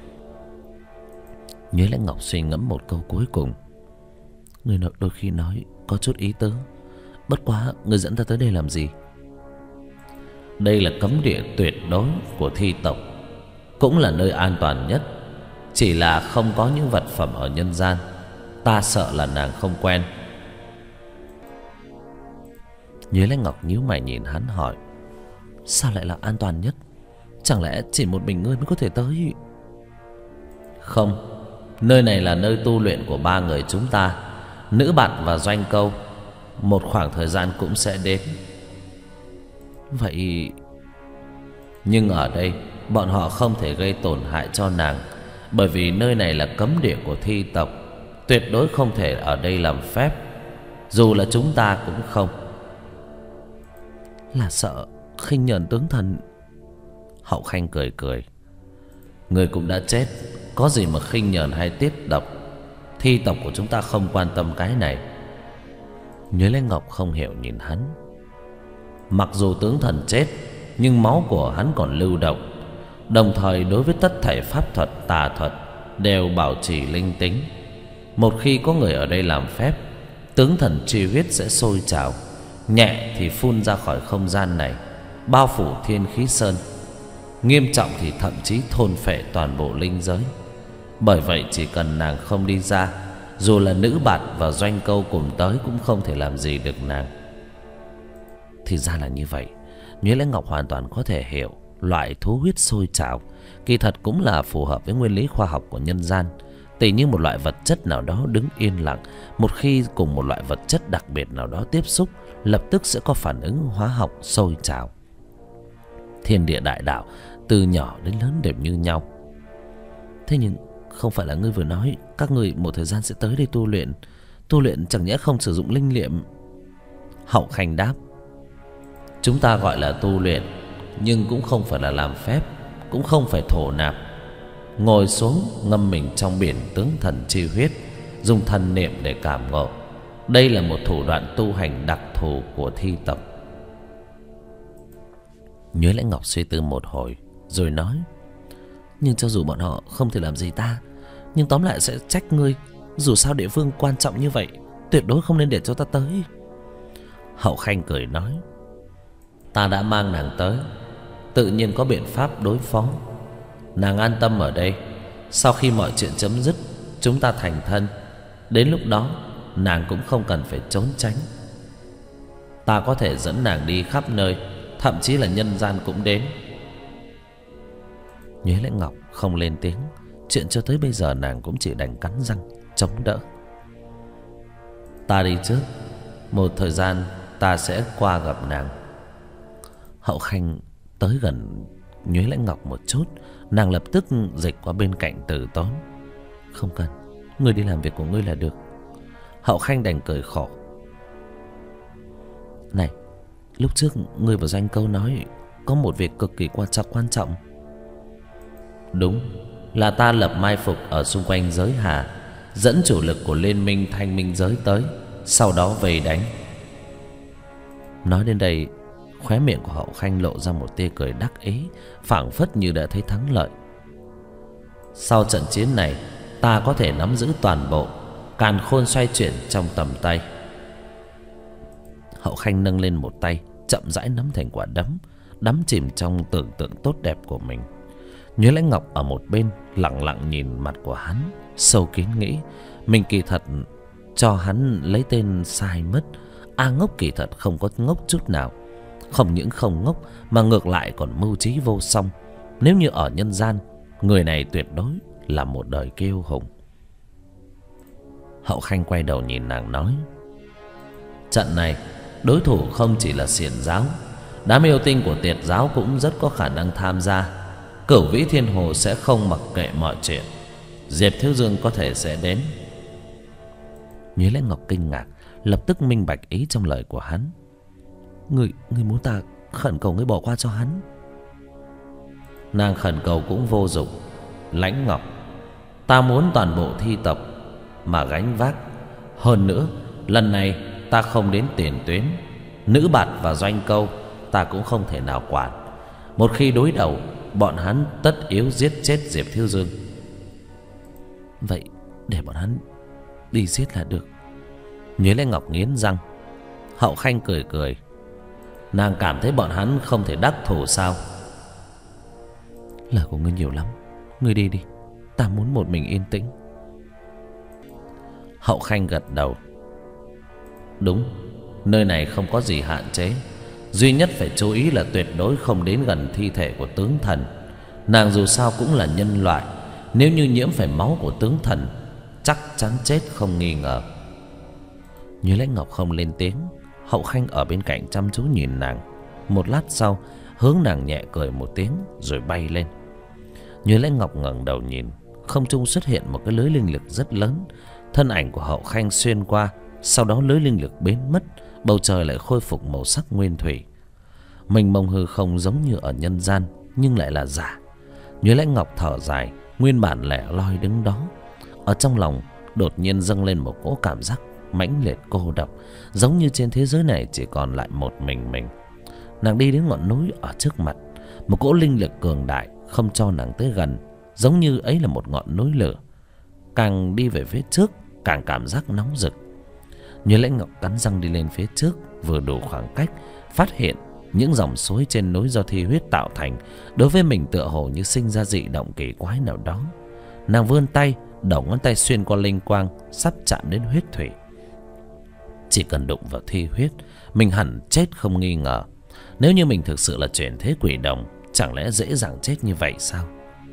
Nhuế Lãnh Ngọc suy ngẫm một câu cuối cùng: người nội đôi khi nói có chút ý tứ, bất quá người dẫn ta tới đây làm gì? Đây là cấm địa tuyệt đối của thi tộc, cũng là nơi an toàn nhất. Chỉ là không có những vật phẩm ở nhân gian, ta sợ là nàng không quen. Nhuế Lãnh Ngọc nhíu mày nhìn hắn hỏi: sao lại là an toàn nhất? Chẳng lẽ chỉ một mình ngươi mới có thể tới? Không, nơi này là nơi tu luyện của ba người chúng ta, Nữ Bạt và Doanh Câu. Một khoảng thời gian cũng sẽ đến. Vậy nhưng ở đây bọn họ không thể gây tổn hại cho nàng, bởi vì nơi này là cấm địa của thi tộc, tuyệt đối không thể ở đây làm phép. Dù là chúng ta cũng không. Là sợ khinh nhờn tướng thần. Hậu Khanh cười cười: người cũng đã chết, có gì mà khinh nhờn hay tiết độc. Thi tộc của chúng ta không quan tâm cái này. Nhuế Lãnh Ngọc không hiểu nhìn hắn. Mặc dù tướng thần chết, nhưng máu của hắn còn lưu động, đồng thời đối với tất thảy pháp thuật, tà thuật đều bảo trì linh tính. Một khi có người ở đây làm phép, tướng thần chi huyết sẽ sôi trào, nhẹ thì phun ra khỏi không gian này, bao phủ Thiên Khí Sơn, nghiêm trọng thì thậm chí thôn phệ toàn bộ linh giới. Bởi vậy chỉ cần nàng không đi ra, dù là Nữ Bạt và Doanh Câu cùng tới cũng không thể làm gì được nàng. Thì ra là như vậy. Nhuế Lãnh Ngọc hoàn toàn có thể hiểu loại thú huyết sôi trào kỳ thật cũng là phù hợp với nguyên lý khoa học của nhân gian. Tỉ như một loại vật chất nào đó đứng yên lặng, một khi cùng một loại vật chất đặc biệt nào đó tiếp xúc, lập tức sẽ có phản ứng hóa học sôi trào. Thiên địa đại đạo từ nhỏ đến lớn đều như nhau. Thế nhưng không phải là ngươi vừa nói các ngươi một thời gian sẽ tới đây tu luyện? Tu luyện chẳng nhẽ không sử dụng linh niệm? Hậu Khanh đáp: chúng ta gọi là tu luyện, nhưng cũng không phải là làm phép, cũng không phải thổ nạp. Ngồi xuống ngâm mình trong biển tướng thần chi huyết, dùng thần niệm để cảm ngộ. Đây là một thủ đoạn tu hành đặc thù của thi tộc. Nhuế Lãnh Ngọc suy tư một hồi rồi nói: nhưng cho dù bọn họ không thể làm gì ta, nhưng tóm lại sẽ trách ngươi. Dù sao địa phương quan trọng như vậy, tuyệt đối không nên để cho ta tới. Hậu Khanh cười nói: ta đã mang nàng tới, tự nhiên có biện pháp đối phó. Nàng an tâm ở đây, sau khi mọi chuyện chấm dứt, chúng ta thành thân. Đến lúc đó nàng cũng không cần phải trốn tránh. Ta có thể dẫn nàng đi khắp nơi, thậm chí là nhân gian cũng đến. Nhuế Lãnh Ngọc không lên tiếng. Chuyện cho tới bây giờ nàng cũng chỉ đành cắn răng chống đỡ. Ta đi trước, một thời gian ta sẽ qua gặp nàng. Hậu Khanh tới gần Nhuế Lãnh Ngọc một chút, nàng lập tức dịch qua bên cạnh Từ Tốn. Không cần, ngươi đi làm việc của ngươi là được. Hậu Khanh đành cười khổ. Này, lúc trước ngươi và Doanh Câu nói có một việc cực kỳ quan trọng. Đúng, là ta lập mai phục ở xung quanh giới hà, dẫn chủ lực của liên minh thanh minh giới tới, sau đó vây đánh. Nói đến đây, khóe miệng của Hậu Khanh lộ ra một tia cười đắc ý, phảng phất như đã thấy thắng lợi. Sau trận chiến này, ta có thể nắm giữ toàn bộ, càn khôn xoay chuyển trong tầm tay. Hậu Khanh nâng lên một tay, chậm rãi nắm thành quả đấm, đắm chìm trong tưởng tượng tốt đẹp của mình. Nhuế Lãnh Ngọc ở một bên lặng lặng nhìn mặt của hắn, sâu kín nghĩ mình kỳ thật cho hắn lấy tên sai mất. A Ngốc kỳ thật không có ngốc chút nào, không những không ngốc mà ngược lại còn mưu trí vô song. Nếu như ở nhân gian, người này tuyệt đối là một đời kiêu hùng. Hậu Khanh quay đầu nhìn nàng nói: trận này đối thủ không chỉ là xiển giáo, đám yêu tinh của Tiệt giáo cũng rất có khả năng tham gia. Cửu Vĩ Thiên Hồ sẽ không mặc kệ mọi chuyện. Diệp Thiếu Dương có thể sẽ đến. Nhuế Lãnh Ngọc kinh ngạc, lập tức minh bạch ý trong lời của hắn. Ngươi muốn ta khẩn cầu ngươi bỏ qua cho hắn? Nàng khẩn cầu cũng vô dụng. Lãnh Ngọc, ta muốn toàn bộ thi tộc mà gánh vác. Hơn nữa, lần này ta không đến tiền tuyến. Nữ Bạt và Doanh Câu ta cũng không thể nào quản. Một khi đối đầu, bọn hắn tất yếu giết chết Diệp Thiếu Dương. Vậy để bọn hắn đi giết là được. Nhuế Lãnh Ngọc nghiến răng. Hậu Khanh cười cười. Nàng cảm thấy bọn hắn không thể đắc thủ sao? Lời của ngươi nhiều lắm, ngươi đi đi, ta muốn một mình yên tĩnh. Hậu Khanh gật đầu. Đúng, nơi này không có gì hạn chế. Duy nhất phải chú ý là tuyệt đối không đến gần thi thể của tướng thần. Nàng dù sao cũng là nhân loại, nếu như nhiễm phải máu của tướng thần, chắc chắn chết không nghi ngờ. Như Lãnh Ngọc không lên tiếng. Hậu Khanh ở bên cạnh chăm chú nhìn nàng. Một lát sau, hướng nàng nhẹ cười một tiếng rồi bay lên. Như Lãnh Ngọc ngẩng đầu nhìn, không trung xuất hiện một cái lưới linh lực rất lớn. Thân ảnh của Hậu Khanh xuyên qua, sau đó lưới linh lực biến mất, bầu trời lại khôi phục màu sắc nguyên thủy. Mênh mông hư không giống như ở nhân gian, nhưng lại là giả. Như Lãnh Ngọc thở dài, nguyên bản lẻ loi đứng đó. Ở trong lòng đột nhiên dâng lên một cỗ cảm giác mãnh liệt cô độc, giống như trên thế giới này chỉ còn lại một mình. Nàng đi đến ngọn núi ở trước mặt. Một cỗ linh lực cường đại không cho nàng tới gần, giống như ấy là một ngọn núi lửa. Càng đi về phía trước, càng cảm giác nóng rực. Như Lãnh Ngọc cắn răng đi lên phía trước, vừa đủ khoảng cách, phát hiện những dòng suối trên núi do thi huyết tạo thành, đối với mình tựa hồ như sinh ra dị động kỳ quái nào đó. Nàng vươn tay, đầu ngón tay xuyên qua linh quang, sắp chạm đến huyết thủy. Chỉ cần đụng vào thi huyết, mình hẳn chết không nghi ngờ. Nếu như mình thực sự là chuyển thế quỷ đồng, chẳng lẽ dễ dàng chết như vậy sao?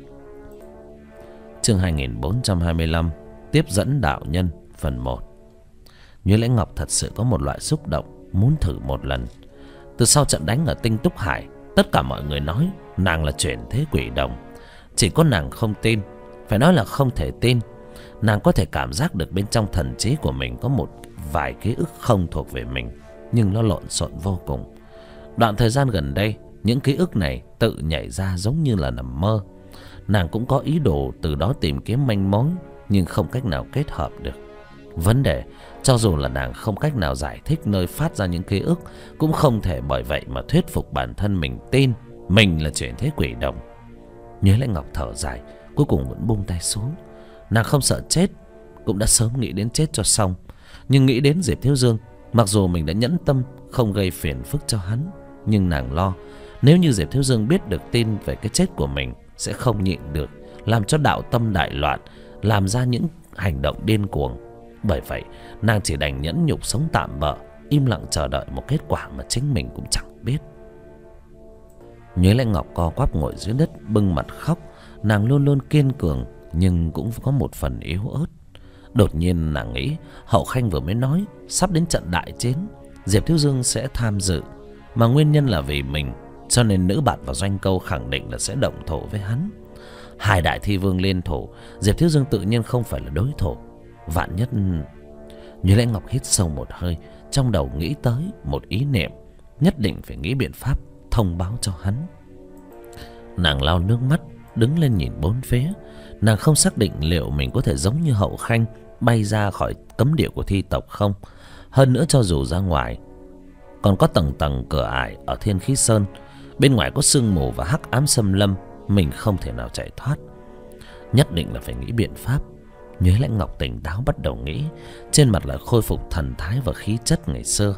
Chương 2425, Tiếp dẫn đạo nhân, phần 1. Như Lãnh Ngọc thật sự có một loại xúc động muốn thử một lần. Từ sau trận đánh ở Tinh Túc Hải, tất cả mọi người nói nàng là chuyển thế quỷ đồng. Chỉ có nàng không tin. Phải nói là không thể tin. Nàng có thể cảm giác được bên trong thần trí của mình có một vài ký ức không thuộc về mình, nhưng nó lộn xộn vô cùng. Đoạn thời gian gần đây, những ký ức này tự nhảy ra giống như là nằm mơ. Nàng cũng có ý đồ từ đó tìm kiếm manh mối, nhưng không cách nào kết hợp được. Vấn đề, cho dù là nàng không cách nào giải thích nơi phát ra những ký ức, cũng không thể bởi vậy mà thuyết phục bản thân mình tin mình là chuyển thế quỷ đồng. Nhớ Lãnh Ngọc thở dài, cuối cùng vẫn buông tay xuống. Nàng không sợ chết, cũng đã sớm nghĩ đến chết cho xong. Nhưng nghĩ đến Diệp Thiếu Dương, mặc dù mình đã nhẫn tâm không gây phiền phức cho hắn, nhưng nàng lo nếu như Diệp Thiếu Dương biết được tin về cái chết của mình, sẽ không nhịn được, làm cho đạo tâm đại loạn, làm ra những hành động điên cuồng. Bởi vậy nàng chỉ đành nhẫn nhục sống tạm bợ, im lặng chờ đợi một kết quả mà chính mình cũng chẳng biết. Nhuế Lãnh Ngọc co quắp ngồi dưới đất bưng mặt khóc. Nàng luôn luôn kiên cường, nhưng cũng có một phần yếu ớt. Đột nhiên nàng nghĩ Hậu Khanh vừa mới nói sắp đến trận đại chiến, Diệp Thiếu Dương sẽ tham dự, mà nguyên nhân là vì mình, cho nên Nữ Bạt và Doanh Câu khẳng định là sẽ động thủ với hắn. Hai đại thi vương liên thủ, Diệp Thiếu Dương tự nhiên không phải là đối thủ. Vạn nhất... Như Lãnh Ngọc hít sâu một hơi, trong đầu nghĩ tới một ý niệm, nhất định phải nghĩ biện pháp thông báo cho hắn. Nàng lau nước mắt, đứng lên nhìn bốn phía. Nàng không xác định liệu mình có thể giống như Hậu Khanh bay ra khỏi cấm địa của thi tộc không. Hơn nữa, cho dù ra ngoài còn có tầng tầng cửa ải ở Thiên Khí Sơn, bên ngoài có sương mù và hắc ám xâm lâm, mình không thể nào chạy thoát. Nhất định là phải nghĩ biện pháp. Nhớ Lãnh Ngọc tỉnh táo bắt đầu nghĩ, trên mặt lại khôi phục thần thái và khí chất ngày xưa.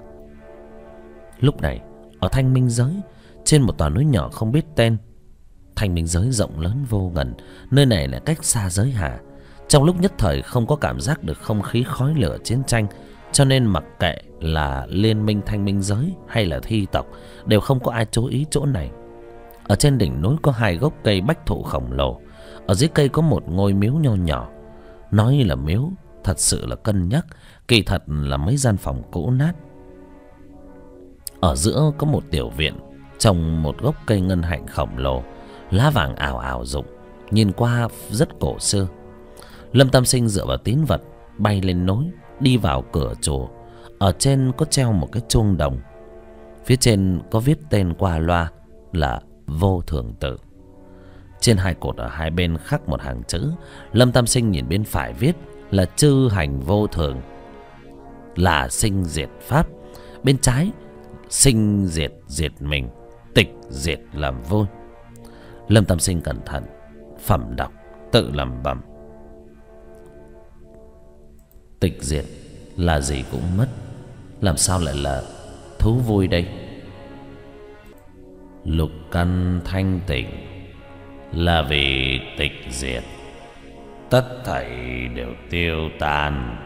Lúc này ở Thanh Minh Giới, trên một tòa núi nhỏ không biết tên. Thanh Minh Giới rộng lớn vô ngần, nơi này là cách xa giới hạ. Trong lúc nhất thời không có cảm giác được không khí khói lửa chiến tranh, cho nên mặc kệ là liên minh Thanh Minh Giới hay là thi tộc, đều không có ai chú ý chỗ này. Ở trên đỉnh núi có hai gốc cây bách thụ khổng lồ. Ở dưới cây có một ngôi miếu nho nhỏ. Nói là miếu, thật sự là cân nhắc, kỳ thật là mấy gian phòng cũ nát. Ở giữa có một tiểu viện, trồng một gốc cây ngân hạnh khổng lồ, lá vàng ào ào rụng, nhìn qua rất cổ xưa. Lâm Tam Sinh dựa vào tín vật bay lên núi, đi vào cửa chùa. Ở trên có treo một cái chuông đồng, phía trên có viết tên qua loa là Vô Thường Tử. Trên hai cột ở hai bên khắc một hàng chữ. Lâm Tam Sinh nhìn bên phải viết là chư hành vô thường, là sinh diệt pháp. Bên trái sinh diệt diệt mình, tịch diệt làm vui. Lâm Tam Sinh cẩn thận phẩm đọc, tự lẩm bẩm: tịch diệt là gì cũng mất, làm sao lại là thú vui đây? Lục căn thanh tịnh là vì tịch diệt, tất thảy đều tiêu tan,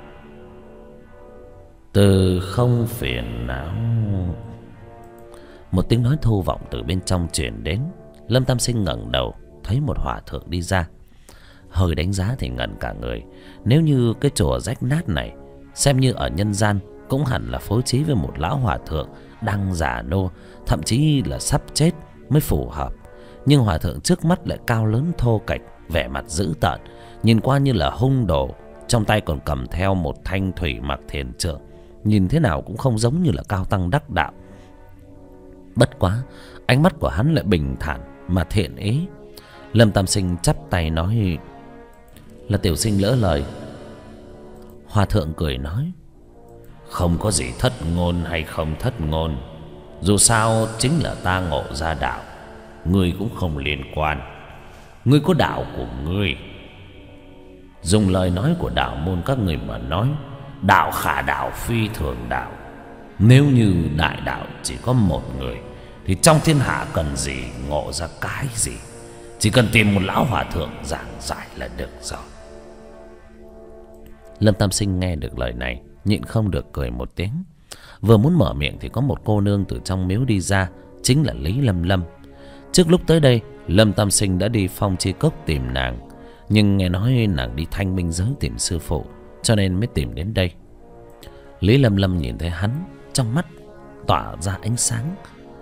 từ không phiền não. Một tiếng nói thô vọng từ bên trong truyền đến. Lâm Tam Sinh ngẩng đầu thấy một hòa thượng đi ra. Hơi đánh giá thì ngẩn cả người. Nếu như cái chùa rách nát này xem như ở nhân gian, cũng hẳn là phối trí với một lão hòa thượng đang già nô, thậm chí là sắp chết mới phù hợp. Nhưng hòa thượng trước mắt lại cao lớn thô kệch, vẻ mặt dữ tợn, nhìn qua như là hung đồ. Trong tay còn cầm theo một thanh thủy mặc thiền trượng, nhìn thế nào cũng không giống như là cao tăng đắc đạo. Bất quá ánh mắt của hắn lại bình thản mà thiện ý. Lâm Tam Sinh chắp tay nói: là tiểu sinh lỡ lời. Hòa thượng cười nói: không có gì thất ngôn hay không thất ngôn, dù sao chính là ta ngộ ra đạo, ngươi cũng không liên quan. Ngươi có đạo của ngươi. Dùng lời nói của đạo môn các người mà nói, đạo khả đạo phi thường đạo. Nếu như đại đạo chỉ có một người thì trong thiên hạ cần gì ngộ ra cái gì, chỉ cần tìm một lão hòa thượng giảng giải là được rồi. Lâm Tam Sinh nghe được lời này nhịn không được cười một tiếng. Vừa muốn mở miệng thì có một cô nương từ trong miếu đi ra, chính là Lý Lâm Lâm. Trước lúc tới đây, Lâm Tam Sinh đã đi Phong Chi Cốc tìm nàng, nhưng nghe nói nàng đi Thanh Minh Giới tìm sư phụ, cho nên mới tìm đến đây. Lý Lâm Lâm nhìn thấy hắn, trong mắt tỏa ra ánh sáng.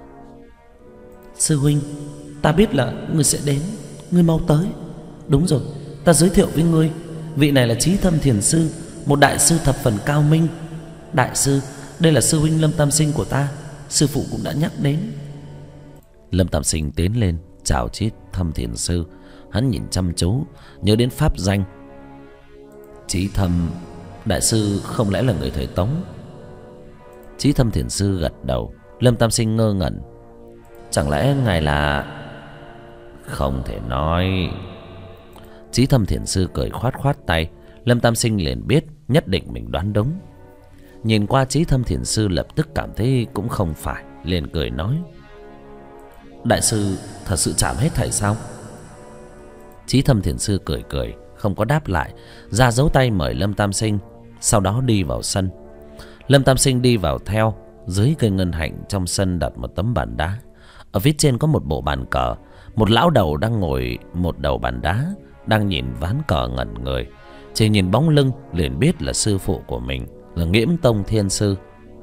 Sư huynh, ta biết là ngươi sẽ đến, ngươi mau tới. Đúng rồi, ta giới thiệu với ngươi, vị này là Chí Thâm Thiền Sư, một đại sư thập phần cao minh. Đại sư, đây là sư huynh Lâm Tam Sinh của ta, sư phụ cũng đã nhắc đến. Lâm Tam Sinh tiến lên chào Chí Thâm Thiền Sư. Hắn nhìn chăm chú, nhớ đến pháp danh. Chí Thâm đại sư không lẽ là người thời Tống? Chí Thâm Thiền Sư gật đầu. Lâm Tam Sinh ngơ ngẩn. Chẳng lẽ ngài là... Không thể nói. Chí Thâm Thiền Sư cười khoát khoát tay. Lâm Tam Sinh liền biết nhất định mình đoán đúng. Nhìn qua Chí Thâm Thiền Sư lập tức cảm thấy cũng không phải, liền cười nói: đại sư thật sự chạm hết thảy sao? Chí Thâm Thiền Sư cười cười, không có đáp lại, ra dấu tay mời Lâm Tam Sinh, sau đó đi vào sân. Lâm Tam Sinh đi vào theo. Dưới cây ngân hạnh trong sân đặt một tấm bàn đá, ở phía trên có một bộ bàn cờ. Một lão đầu đang ngồi một đầu bàn đá, đang nhìn ván cờ ngẩn người. Chỉ nhìn bóng lưng liền biết là sư phụ của mình, là Nghiễm Tông Thiên Sư.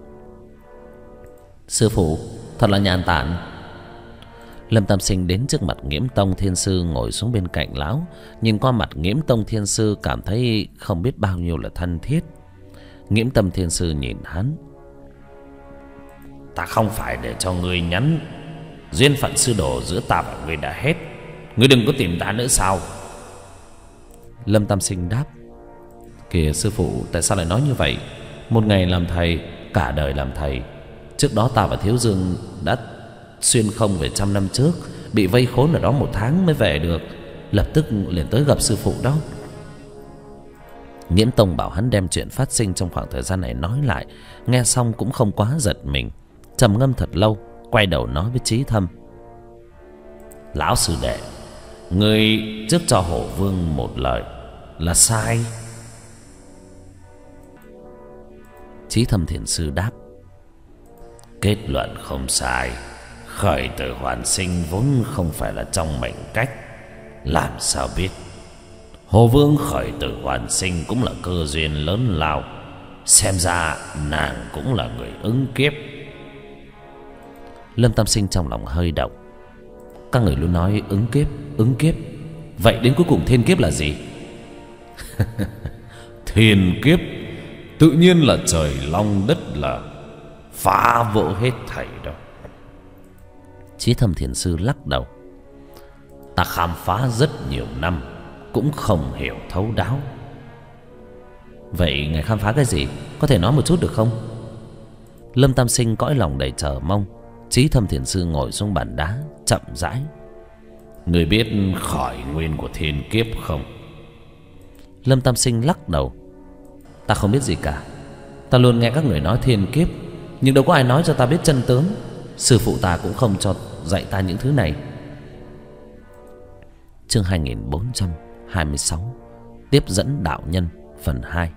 Sư phụ thật là nhàn tản. Lâm Tam Sinh đến trước mặt Nghiễm Tông Thiên Sư, ngồi xuống bên cạnh lão. Nhìn qua mặt Nghiễm Tông Thiên Sư cảm thấy không biết bao nhiêu là thân thiết. Nghiễm Tông Thiên Sư nhìn hắn: ta không phải để cho ngươi nhắn, duyên phận sư đồ giữa ta và ngươi đã hết, ngươi đừng có tìm ta nữa sao? Lâm Tam Sinh đáp: kìa sư phụ, tại sao lại nói như vậy? Một ngày làm thầy, cả đời làm thầy. Trước đó ta và Thiếu Dương đã xuyên không về 100 năm trước, bị vây khốn ở đó 1 tháng mới về được, lập tức liền tới gặp sư phụ đó. Nghiễm Tông bảo hắn đem chuyện phát sinh trong khoảng thời gian này nói lại. Nghe xong cũng không quá giật mình, trầm ngâm thật lâu, quay đầu nói với Chí Thâm: lão sư đệ, ngươi trước cho Hổ Vương một lời là sai. Chí Thâm Thiền Sư đáp: kết luận không sai. Khởi tử hoàn sinh vốn không phải là trong mệnh cách, làm sao biết? Hồ Vương khởi tử hoàn sinh cũng là cơ duyên lớn lao, xem ra nàng cũng là người ứng kiếp. Lâm Tam Sinh trong lòng hơi động. Các người luôn nói ứng kiếp, vậy đến cuối cùng thiên kiếp là gì? Thiên kiếp tự nhiên là trời long đất lở, phá vỡ hết thảy đâu. Chí Thâm Thiền Sư lắc đầu: ta khám phá rất nhiều năm cũng không hiểu thấu đáo. Vậy ngài khám phá cái gì? Có thể nói một chút được không? Lâm Tam Sinh cõi lòng đầy chờ mong. Chí Thâm Thiền Sư ngồi xuống bàn đá chậm rãi. Người biết khởi nguyên của thiên kiếp không? Lâm Tam Sinh lắc đầu. Ta không biết gì cả. Ta luôn nghe các người nói thiên kiếp, nhưng đâu có ai nói cho ta biết chân tướng. Sư phụ ta cũng không cho dạy ta những thứ này. Chương 2426 Tiếp dẫn đạo nhân phần 2.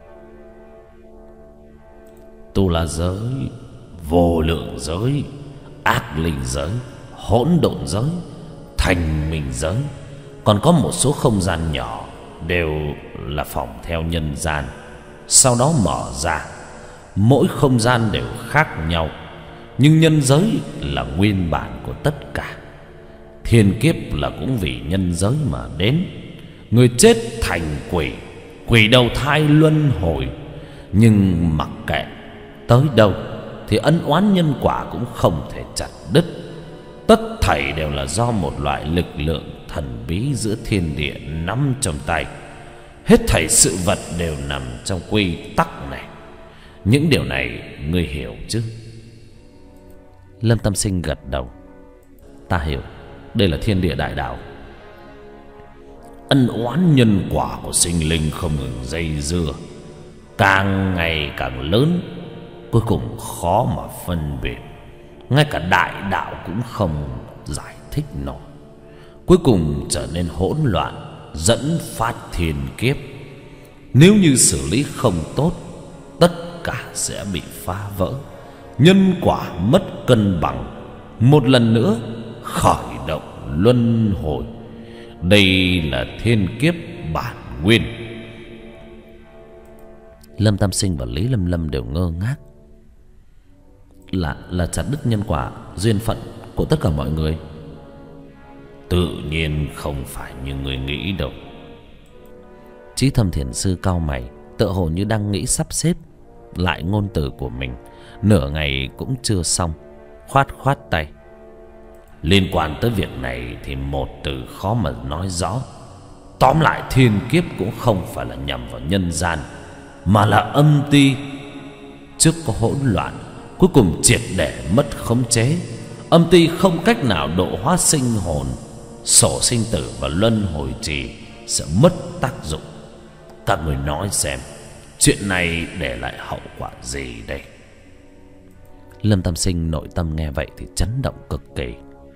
Tu La giới, vô lượng giới, ác linh giới, hỗn độn giới, thành minh giới, còn có một số không gian nhỏ đều là phỏng theo nhân gian, sau đó mở ra. Mỗi không gian đều khác nhau, nhưng nhân giới là nguyên bản của tất cả. Thiên kiếp là cũng vì nhân giới mà đến. Người chết thành quỷ, quỷ đầu thai luân hồi. Nhưng mặc kệ tới đâu thì ân oán nhân quả cũng không thể chặt đứt. Tất thảy đều là do một loại lực lượng thần bí giữa thiên địa nắm trong tay. Hết thảy sự vật đều nằm trong quy tắc này. Những điều này ngươi hiểu chứ? Lâm Tâm Sinh gật đầu. Ta hiểu. Đây là thiên địa đại đạo. Ân oán nhân quả của sinh linh không ngừng dây dưa, càng ngày càng lớn, cuối cùng khó mà phân biệt. Ngay cả đại đạo cũng không giải thích nổi. Cuối cùng trở nên hỗn loạn, dẫn phát thiên kiếp. Nếu như xử lý không tốt, tất cả sẽ bị phá vỡ, nhân quả mất cân bằng, một lần nữa khởi động luân hồi. Đây là thiên kiếp bản nguyên. Lâm Tam Sinh và Lý Lâm Lâm đều ngơ ngác. Là chặt đứt nhân quả duyên phận của tất cả mọi người? Tự nhiên không phải như người nghĩ đâu. Chí Thâm Thiền Sư cau mày, tựa hồ như đang nghĩ sắp xếp lại ngôn từ của mình. Nửa ngày cũng chưa xong, khoát khoát tay. Liên quan tới việc này thì một từ khó mà nói rõ. Tóm lại thiên kiếp cũng không phải là nhằm vào nhân gian, mà là âm ti. Trước có hỗn loạn, cuối cùng triệt để mất khống chế. Âm ti không cách nào độ hóa sinh hồn, sổ sinh tử và luân hồi trì sẽ mất tác dụng. Các người nói xem, chuyện này để lại hậu quả gì đây? Lâm Tam Sinh nội tâm nghe vậy thì chấn động cực kỳ.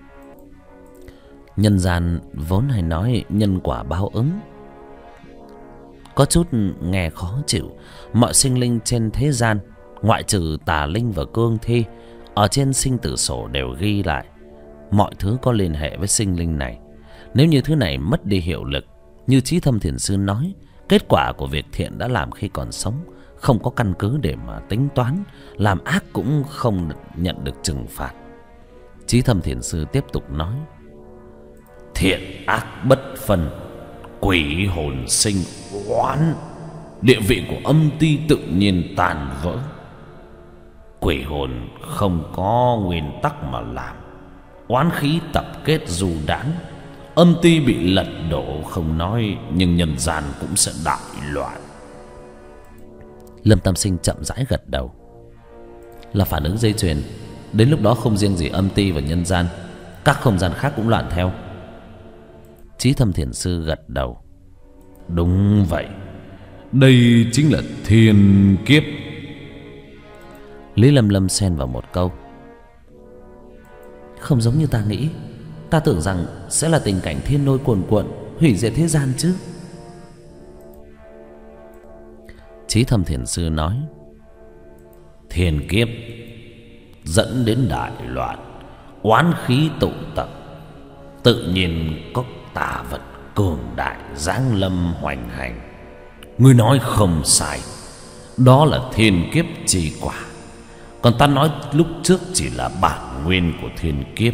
Nhân gian vốn hay nói nhân quả báo ứng, có chút nghe khó chịu. Mọi sinh linh trên thế gian, ngoại trừ tà linh và cương thi, ở trên sinh tử sổ đều ghi lại mọi thứ có liên hệ với sinh linh này. Nếu như thứ này mất đi hiệu lực, như Chí Thâm Thiền Sư nói, kết quả của việc thiện đã làm khi còn sống không có căn cứ để mà tính toán, làm ác cũng không nhận được trừng phạt. Chí Thâm Thiền Sư tiếp tục nói: thiện ác bất phân, quỷ hồn sinh oán, địa vị của âm ti tự nhiên tàn vỡ. Quỷ hồn không có nguyên tắc mà làm, oán khí tập kết dù đãng. Âm ti bị lật đổ không nói, nhưng nhân gian cũng sẽ đại loạn. Lâm Tam Sinh chậm rãi gật đầu. Là phản ứng dây chuyền. Đến lúc đó không riêng gì âm ti và nhân gian, các không gian khác cũng loạn theo. Chí Thâm Thiền Sư gật đầu. Đúng vậy, đây chính là thiên kiếp. Lý Lâm Lâm xen vào một câu: không giống như ta nghĩ. Ta tưởng rằng sẽ là tình cảnh thiên lôi cuồn cuộn hủy diệt thế gian chứ. Chí Thâm Thiền Sư nói: thiên kiếp dẫn đến đại loạn, oán khí tụ tập, tự nhiên có tà vật cường đại giáng lâm hoành hành. Ngươi nói không sai, đó là thiên kiếp chi quả. Còn ta nói lúc trước chỉ là bản nguyên của thiên kiếp.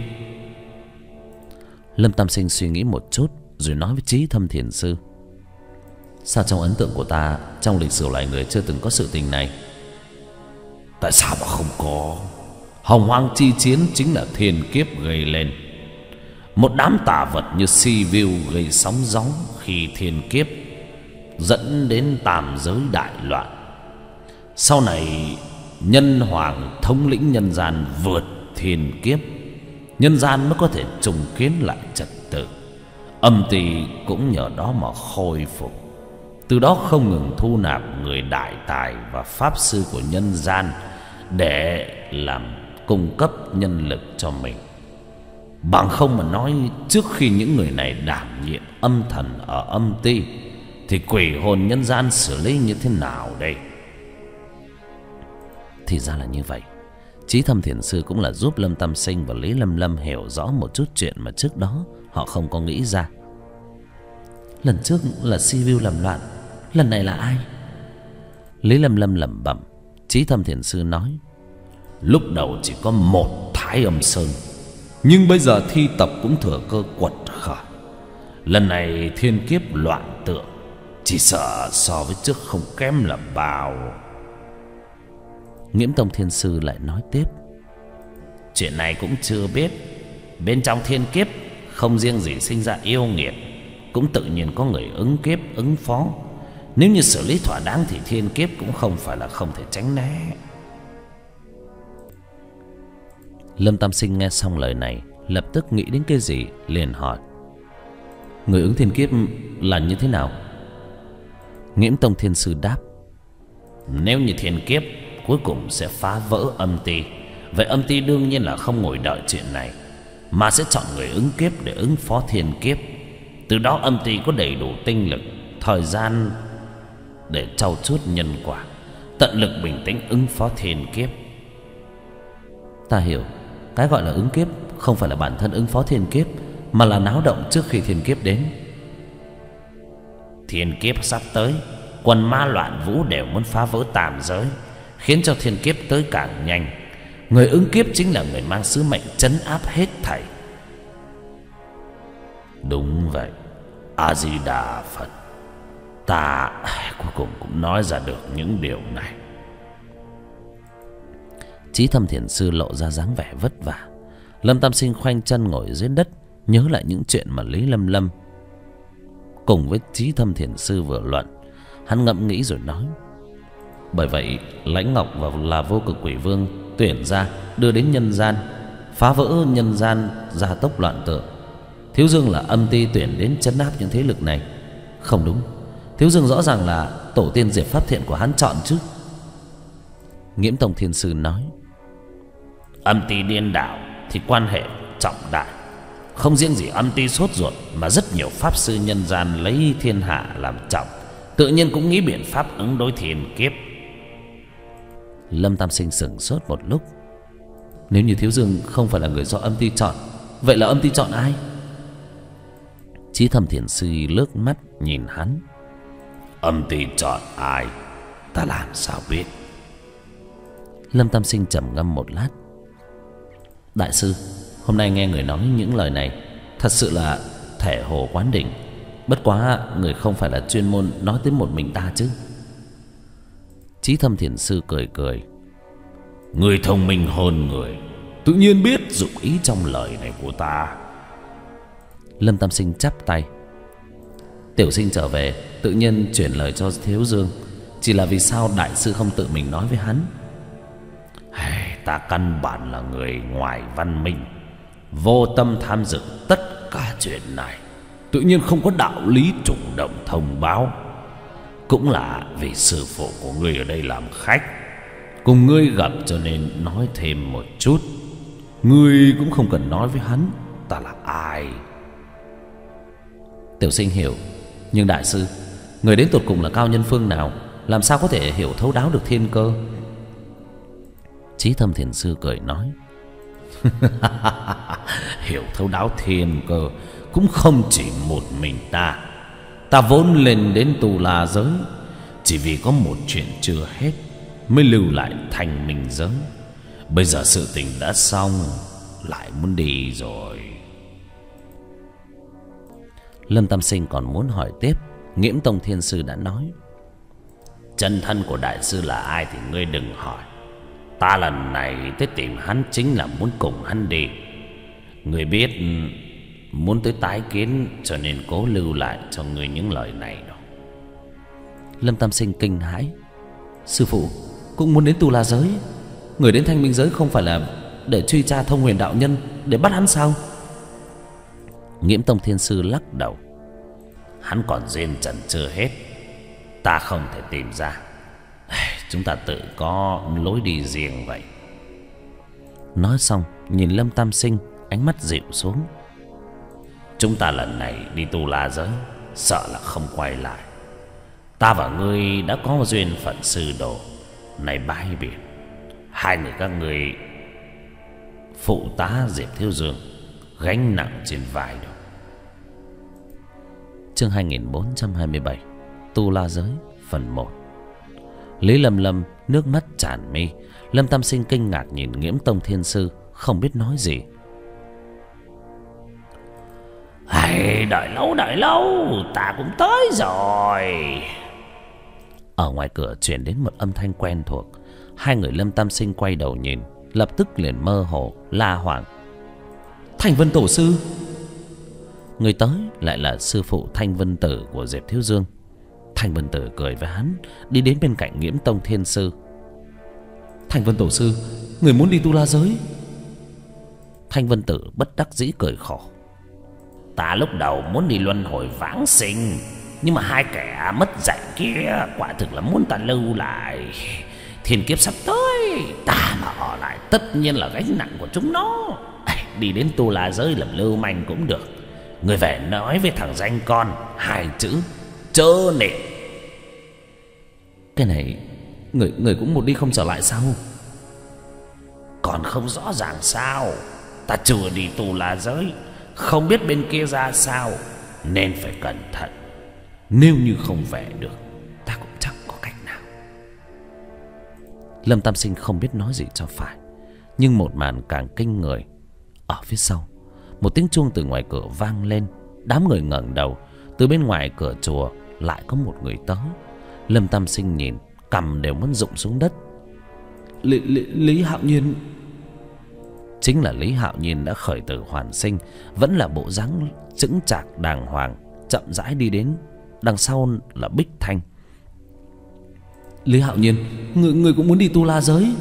Lâm Tam Sinh suy nghĩ một chút rồi nói với Chí Thâm Thiền Sư: sao trong ấn tượng của ta, trong lịch sử loài người chưa từng có sự tình này? Tại sao mà không có? Hồng Hoang chi chiến chính là thiên kiếp gây lên. một đám tà vật như si viu gây sóng gió khi thiên kiếp, dẫn đến tam giới đại loạn. Sau này nhân hoàng thống lĩnh nhân gian vượt thiên kiếp, nhân gian mới có thể trùng kiến lại trật tự. Âm ty cũng nhờ đó mà khôi phục, từ đó không ngừng thu nạp người đại tài và pháp sư của nhân gian để làm cung cấp nhân lực cho mình. Bằng không mà nói, trước khi những người này đảm nhiệm âm thần ở âm ty thì quỷ hồn nhân gian xử lý như thế nào đây? Thì ra là như vậy. Chí Thâm Thiền Sư cũng là giúp Lâm Tam Sinh và Lý Lâm Lâm hiểu rõ một chút chuyện mà trước đó họ không có nghĩ ra. Lần trước là Sibiu làm loạn, lần này là ai? Lý Lâm Lâm lẩm bẩm. Chí Thâm Thiền Sư nói: lúc đầu chỉ có một Thái Âm Sơn, nhưng bây giờ thi tập cũng thừa cơ quật khởi. Lần này thiên kiếp loạn tượng, chỉ sợ so với trước không kém là bao. Nghiễm Tông Thiên Sư lại nói tiếp: chuyện này cũng chưa biết. Bên trong thiên kiếp không riêng gì sinh ra yêu nghiệt, cũng tự nhiên có người ứng kiếp ứng phó. Nếu như xử lý thỏa đáng thì thiên kiếp cũng không phải là không thể tránh né. Lâm Tam Sinh nghe xong lời này, lập tức nghĩ đến cái gì, liền hỏi: người ứng thiên kiếp là như thế nào? Nghiễm Tông Thiên Sư đáp: nếu như thiên kiếp cuối cùng sẽ phá vỡ âm ty, vậy âm ty đương nhiên là không ngồi đợi chuyện này, mà sẽ chọn người ứng kiếp để ứng phó thiên kiếp. Từ đó âm ty có đầy đủ tinh lực, thời gian để trau chuốt nhân quả, tận lực bình tĩnh ứng phó thiên kiếp. Ta hiểu. Cái gọi là ứng kiếp không phải là bản thân ứng phó thiên kiếp, mà là náo động trước khi thiên kiếp đến. Thiên kiếp sắp tới, quần ma loạn vũ đều muốn phá vỡ tam giới, khiến cho thiên kiếp tới càng nhanh. Người ứng kiếp chính là người mang sứ mệnh trấn áp hết thảy. Đúng vậy, A Di Đà Phật. Ta cuối cùng cũng nói ra được những điều này. Chí Thâm Thiền Sư lộ ra dáng vẻ vất vả. Lâm Tam Sinh khoanh chân ngồi dưới đất, nhớ lại những chuyện mà Lý Lâm Lâm cùng với Chí Thâm Thiền Sư vừa luận. Hắn ngẫm nghĩ rồi nói: bởi vậy Lãnh Ngọc và là Vô Cực Quỷ Vương tuyển ra đưa đến nhân gian, phá vỡ nhân gian, gia tốc loạn tượng. Thiếu Dương là âm ty tuyển đến trấn áp những thế lực này. Không đúng, Thiếu Dương rõ ràng là tổ tiên Diệp Pháp Thiện của hắn chọn chứ. Nghiễm Tông Thiên Sư nói: âm ty điên đảo thì quan hệ trọng đại. Không riêng gì âm ty sốt ruột, mà rất nhiều pháp sư nhân gian lấy thiên hạ làm trọng, tự nhiên cũng nghĩ biện pháp ứng đối thiên kiếp. Lâm Tam Sinh sững sốt một lúc. Nếu như Thiếu Dương không phải là người do âm ty chọn, vậy là âm ty chọn ai? Chí Thâm Thiền Sư lướt mắt nhìn hắn: âm ty chọn ai, ta làm sao biết? Lâm Tam Sinh trầm ngâm một lát: đại sư, hôm nay nghe người nói những lời này, thật sự là thể hồ quán đỉnh. Bất quá người không phải là chuyên môn nói tới một mình ta chứ? Chí Thâm Thiền Sư cười cười: người thông minh hơn người, tự nhiên biết dụng ý trong lời này của ta. Lâm Tam Sinh chắp tay: tiểu sinh trở về tự nhiên chuyển lời cho Thiếu Dương, chỉ là vì sao đại sư không tự mình nói với hắn? Ta căn bản là người ngoài văn minh, vô tâm tham dự tất cả chuyện này, tự nhiên không có đạo lý chủ động thông báo. Cũng là vì sư phụ của ngươi ở đây làm khách, cùng ngươi gặp cho nên nói thêm một chút. Ngươi cũng không cần nói với hắn ta là ai. Tiểu sinh hiểu, nhưng đại sư, người đến tột cùng là cao nhân phương nào, làm sao có thể hiểu thấu đáo được thiên cơ? Chí Thâm Thiền Sư cười nói: hiểu thấu đáo thiên cơ cũng không chỉ một mình ta. Ta vốn lên đến Tu La giới chỉ vì có một chuyện chưa hết mới lưu lại Thanh Minh giới. Bây giờ sự tình đã xong, lại muốn đi rồi. Lâm Tam Sinh còn muốn hỏi tiếp, Nghiễm Tông Thiên Sư đã nói: chân thân của đại sư là ai thì ngươi đừng hỏi. Ta lần này tới tìm hắn chính là muốn cùng hắn đi. Ngươi biết muốn tới tái kiến, cho nên cố lưu lại cho ngươi những lời này đó. Lâm Tam Sinh kinh hãi. Sư phụ cũng muốn đến Tu La giới? Người đến Thanh Minh giới không phải là để truy tra Thông Huyền đạo nhân, để bắt hắn sao? Nghiễm Tông Thiên Sư lắc đầu. Hắn còn duyên trần chưa hết, ta không thể tìm ra. Chúng ta tự có lối đi riêng vậy. Nói xong nhìn Lâm Tam Sinh, ánh mắt dịu xuống. Chúng ta lần này đi Tu La giới, sợ là không quay lại. Ta và ngươi đã có duyên phận sư đồ, này bãi biển. Hai người các ngươi phụ tá Diệp Thiếu Dương, gánh nặng trên vai đó. Chương 2427 Tu La giới phần 1. Lý Lâm Lâm nước mắt tràn mi. Lâm Tam Sinh kinh ngạc nhìn Nghiễm Tông Thiên Sư, không biết nói gì. Đợi lâu ta cũng tới rồi. Ở ngoài cửa truyền đến một âm thanh quen thuộc. Hai người Lâm Tam Sinh quay đầu nhìn, lập tức liền mơ hồ la hoảng. Thanh Vân Tổ sư! Người tới lại là sư phụ Thanh Vân Tử của Diệp Thiếu Dương. Thanh Vân Tử cười với hắn, đi đến bên cạnh Nghiễm Tông Thiên Sư. Thanh Vân Tổ sư, người muốn đi Tu La giới? Thanh Vân Tử bất đắc dĩ cười khổ. Ta lúc đầu muốn đi luân hồi vãng sinh, nhưng mà hai kẻ mất dạy kia quả thực là muốn ta lưu lại. Thiên kiếp sắp tới, ta mà ở lại tất nhiên là gánh nặng của chúng nó. Đi đến Tu La giới làm lưu manh cũng được. Người về nói với thằng danh con hai chữ chớ nể. Cái này người cũng một đi không trở lại sao? Còn không rõ ràng sao? Ta chưa đi Tu La giới, không biết bên kia ra sao, nên phải cẩn thận. Nếu như không về được, ta cũng chẳng có cách nào. Lâm Tam Sinh không biết nói gì cho phải, nhưng một màn càng kinh người. Ở phía sau, một tiếng chuông từ ngoài cửa vang lên. Đám người ngẩng đầu. Từ bên ngoài cửa chùa lại có một người tới. Lâm Tam Sinh nhìn, cằm đều muốn rụng xuống đất. Lý Hạo Nhiên. Chính là Lý Hạo Nhiên đã khởi tử hoàn sinh, vẫn là bộ dáng chững chạc đàng hoàng, chậm rãi đi đến. Đằng sau là Bích Thanh. Lý Hạo Nhiên, người cũng muốn đi Tu La giới?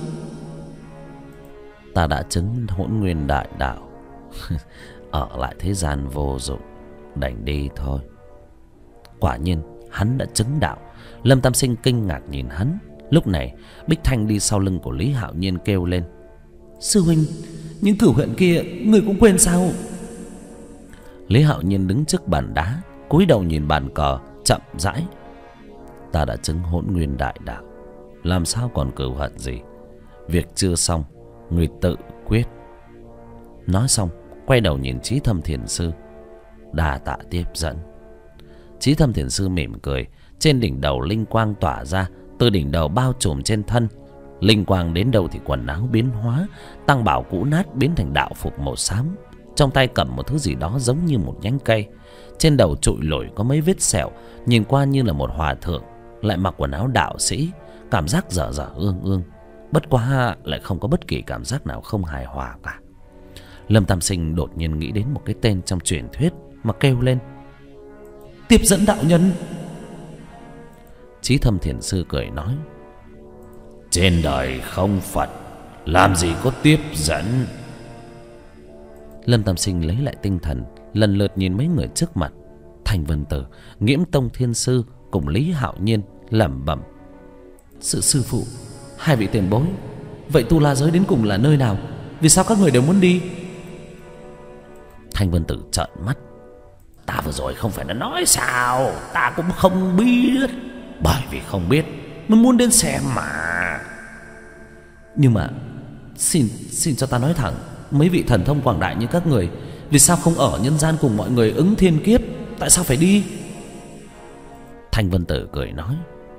Ta đã chứng Hỗn Nguyên đại đạo. Ở lại thế gian vô dụng, đành đi thôi. Quả nhiên hắn đã chứng đạo. Lâm Tam Sinh kinh ngạc nhìn hắn. Lúc này Bích Thanh đi sau lưng của Lý Hạo Nhiên kêu lên. Sư huynh, những cửu hận kia người cũng quên sao? Lý Hạo Nhiên đứng trước bàn đá, cúi đầu nhìn bàn cờ, chậm rãi. Ta đã chứng Hỗn Nguyên đại đạo, làm sao còn cửu hận gì? Việc chưa xong, người tự quyết. Nói xong quay đầu nhìn Chí Thâm Thiền Sư. Đa tạ tiếp dẫn. Chí Thâm Thiền Sư mỉm cười. Trên đỉnh đầu linh quang tỏa ra, từ đỉnh đầu bao trùm trên thân. Linh quang đến đâu thì quần áo biến hóa, tăng bảo cũ nát biến thành đạo phục màu xám. Trong tay cầm một thứ gì đó giống như một nhánh cây. Trên đầu trụi lủi có mấy vết sẹo, nhìn qua như là một hòa thượng, lại mặc quần áo đạo sĩ, cảm giác dở dở ương ương. Bất quá lại không có bất kỳ cảm giác nào không hài hòa cả. Lâm Tam Sinh đột nhiên nghĩ đến một cái tên trong truyền thuyết mà kêu lên. Tiếp dẫn đạo nhân. Chí Thâm Thiền Sư cười nói. Trên đời không Phật, làm gì có tiếp dẫn. Lâm Tam Sinh lấy lại tinh thần, lần lượt nhìn mấy người trước mặt. Thanh Vân Tử, Nghiễm Tông Thiên Sư cùng Lý Hạo Nhiên lẩm bẩm. Sư phụ, hai vị tiền bối, vậy Tu La giới đến cùng là nơi nào? Vì sao các người đều muốn đi? Thanh Vân Tử trợn mắt. Ta vừa rồi không phải đã nói sao? Ta cũng không biết. Bởi vì không biết mới muốn đến xem mà. Nhưng mà xin cho ta nói thẳng, mấy vị thần thông quảng đại như các người, vì sao không ở nhân gian cùng mọi người ứng thiên kiếp? Tại sao phải đi? Thanh Vân Tử cười nói.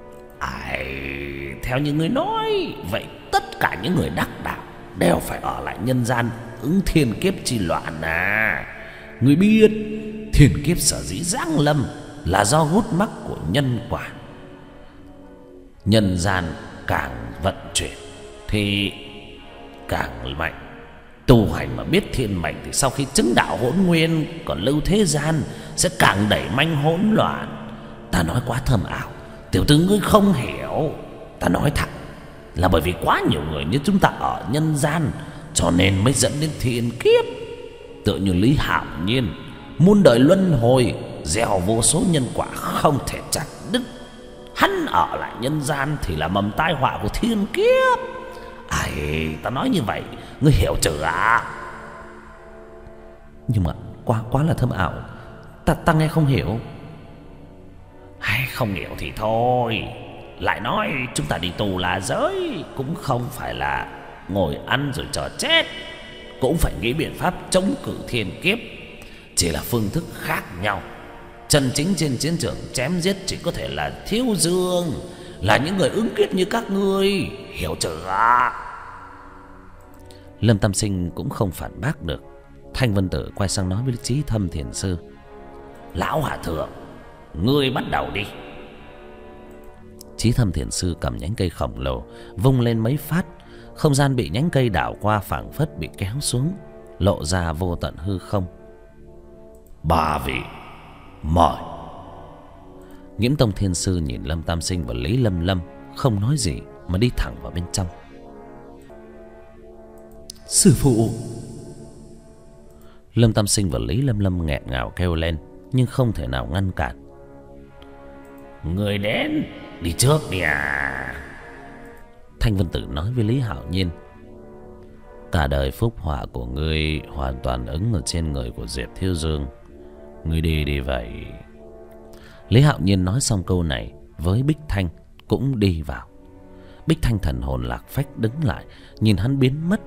Theo như người nói, vậy tất cả những người đắc đạo đều phải ở lại nhân gian ứng thiên kiếp chi loạn à? Người biết thiên kiếp sở dĩ giáng lâm là do gút mắc của nhân quả. Nhân gian càng vận chuyển thì càng mạnh, tu hành mà biết thiên mệnh thì sau khi chứng đạo hỗn nguyên còn lưu thế gian sẽ càng đẩy manh hỗn loạn. Ta nói quá thâm ảo, tiểu tử ngươi không hiểu. Ta nói thẳng là bởi vì quá nhiều người như chúng ta ở nhân gian, cho nên mới dẫn đến thiên kiếp. Tựa như Lý Hạo Nhiên, muôn đời luân hồi, gieo vô số nhân quả không thể chặt đứt. Hắn ở lại nhân gian thì là mầm tai họa của thiên kiếp. Ai, ta nói như vậy ngươi hiểu chưa ạ? Nhưng mà quá là thâm ảo, ta nghe không hiểu. Hay không hiểu thì thôi. Lại nói chúng ta đi tù là giới, cũng không phải là ngồi ăn rồi chờ chết. Cũng phải nghĩ biện pháp chống cự thiên kiếp, chỉ là phương thức khác nhau. Chân chính trên chiến trường chém giết chỉ có thể là Thiếu Dương, là những người ứng kiếp như các ngươi, hiểu chưa ạ? Lâm Tam Sinh cũng không phản bác được. Thanh Vân Tử quay sang nói với Chí Thâm Thiền Sư: Lão hòa thượng, ngươi bắt đầu đi. Chí Thâm Thiền Sư cầm nhánh cây khổng lồ vung lên mấy phát, không gian bị nhánh cây đảo qua phảng phất bị kéo xuống, lộ ra vô tận hư không. Ba vị mời. Nghiễm Tông Thiên Sư nhìn Lâm Tam Sinh và Lý Lâm Lâm, không nói gì mà đi thẳng vào bên trong. Sư phụ. Lâm Tam Sinh và Lý Lâm Lâm nghẹn ngào kêu lên, nhưng không thể nào ngăn cản. Người đến, đi trước đi à. Thanh Vân Tử nói với Lý Hạo Nhiên: Cả đời phúc họa của ngươi hoàn toàn ứng ở trên người của Diệp Thiếu Dương. Ngươi đi đi vậy. Lý Hạo Nhiên nói xong câu này với Bích Thanh cũng đi vào. Bích Thanh thần hồn lạc phách đứng lại, nhìn hắn biến mất.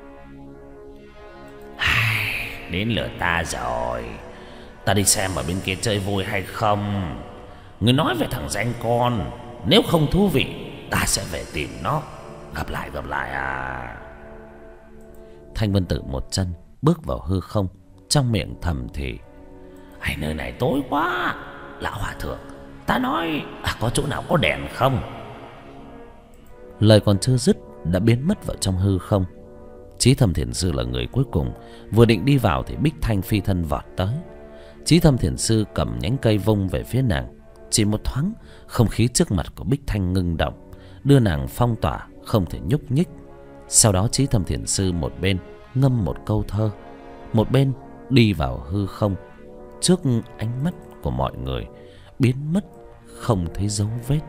Đến lượt ta rồi. Ta đi xem ở bên kia chơi vui hay không. Ngươi nói về thằng danh con, nếu không thú vị ta sẽ về tìm nó. Gặp lại à. Thanh Vân Tử một chân bước vào hư không, trong miệng thầm thì: Ai, nơi này tối quá. Lão hòa thượng, ta nói có chỗ nào có đèn không? Lời còn chưa dứt đã biến mất vào trong hư không. Chí Thâm Thiền Sư là người cuối cùng, vừa định đi vào thì Bích Thanh phi thân vọt tới. Chí Thâm Thiền Sư cầm nhánh cây vung về phía nàng. Chỉ một thoáng, không khí trước mặt của Bích Thanh ngưng động, đưa nàng phong tỏa không thể nhúc nhích. Sau đó Chí Thâm Thiền Sư một bên ngâm một câu thơ, một bên đi vào hư không. Trước ánh mắt của mọi người, biến mất không thấy dấu vết.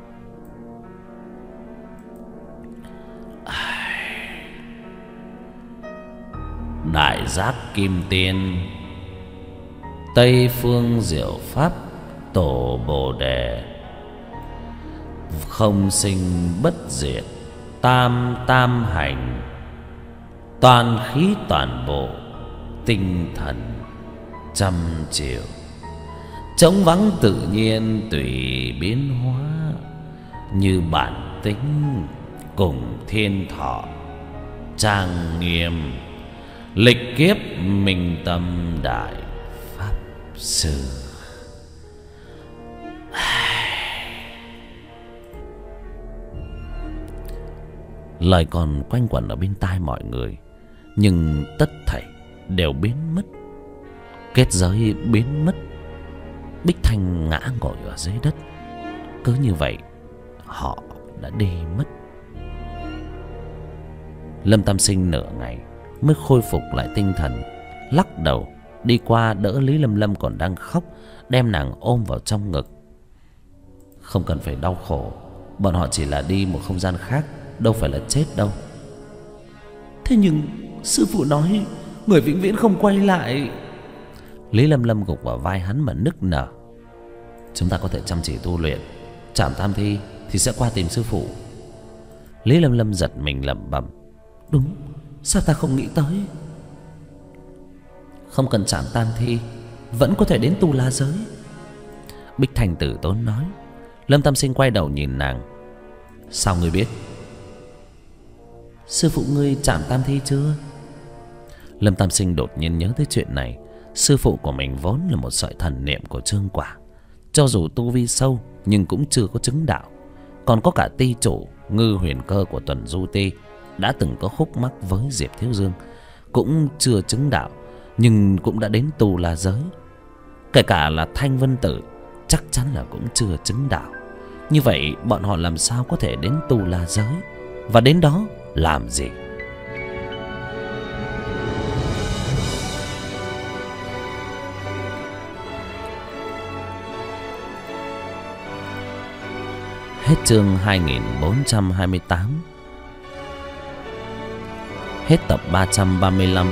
Đại giác kim tiên, Tây phương diệu pháp tổ bồ đề. Không sinh bất diệt, tam tam hành. Toàn khí toàn bộ, tinh thần trăm triệu. Trống vắng tự nhiên tùy biến hóa, như bản tính cùng thiên thọ trang nghiêm. Lịch kiếp minh tâm đại pháp sư. Lời còn quanh quẩn ở bên tai mọi người, nhưng tất thảy đều biến mất. Kết giới biến mất. Bích Thanh ngã ngồi ở dưới đất. Cứ như vậy họ đã đi mất. Lâm Tam Sinh nửa ngày mới khôi phục lại tinh thần, lắc đầu đi qua đỡ Lý Lâm Lâm còn đang khóc, đem nàng ôm vào trong ngực. Không cần phải đau khổ, bọn họ chỉ là đi một không gian khác, đâu phải là chết đâu. Thế nhưng sư phụ nói người vĩnh viễn không quay lại. Lý Lâm Lâm gục vào vai hắn mà nức nở. Chúng ta có thể chăm chỉ tu luyện, trảm tam thi thì sẽ qua tìm sư phụ. Lý Lâm Lâm giật mình lẩm bẩm: Đúng, sao ta không nghĩ tới. Không cần trảm tam thi, vẫn có thể đến Tu La giới. Bích Thanh tử tốn nói. Lâm Tam Sinh quay đầu nhìn nàng: Sao ngươi biết? Sư phụ ngươi trảm tam thi chưa? Lâm Tam Sinh đột nhiên nhớ tới chuyện này. Sư phụ của mình vốn là một sợi thần niệm của Trương Quả, cho dù tu vi sâu nhưng cũng chưa có chứng đạo. Còn có cả ty chủ Ngư Huyền Cơ của Tuần Du Ti đã từng có khúc mắc với Diệp Thiếu Dương, cũng chưa chứng đạo, nhưng cũng đã đến Tu La giới. Kể cả là Thanh Vân Tử chắc chắn là cũng chưa chứng đạo. Như vậy bọn họ làm sao có thể đến Tu La giới, và đến đó làm gì? Hết chương 2428. Hết tập 335.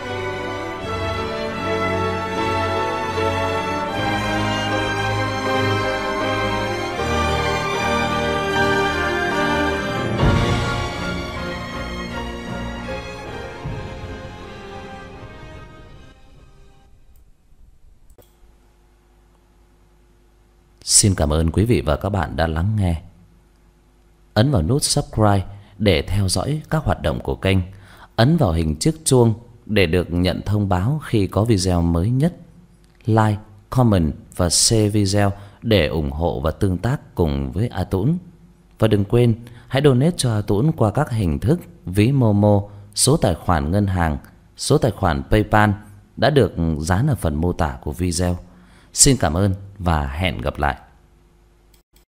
Xin cảm ơn quý vị và các bạn đã lắng nghe. Ấn vào nút subscribe để theo dõi các hoạt động của kênh. Ấn vào hình chiếc chuông để được nhận thông báo khi có video mới nhất. Like, comment và share video để ủng hộ và tương tác cùng với A Tũng. Và đừng quên hãy donate cho A Tũng qua các hình thức ví Momo, số tài khoản ngân hàng, số tài khoản PayPal đã được dán ở phần mô tả của video. Xin cảm ơn và hẹn gặp lại.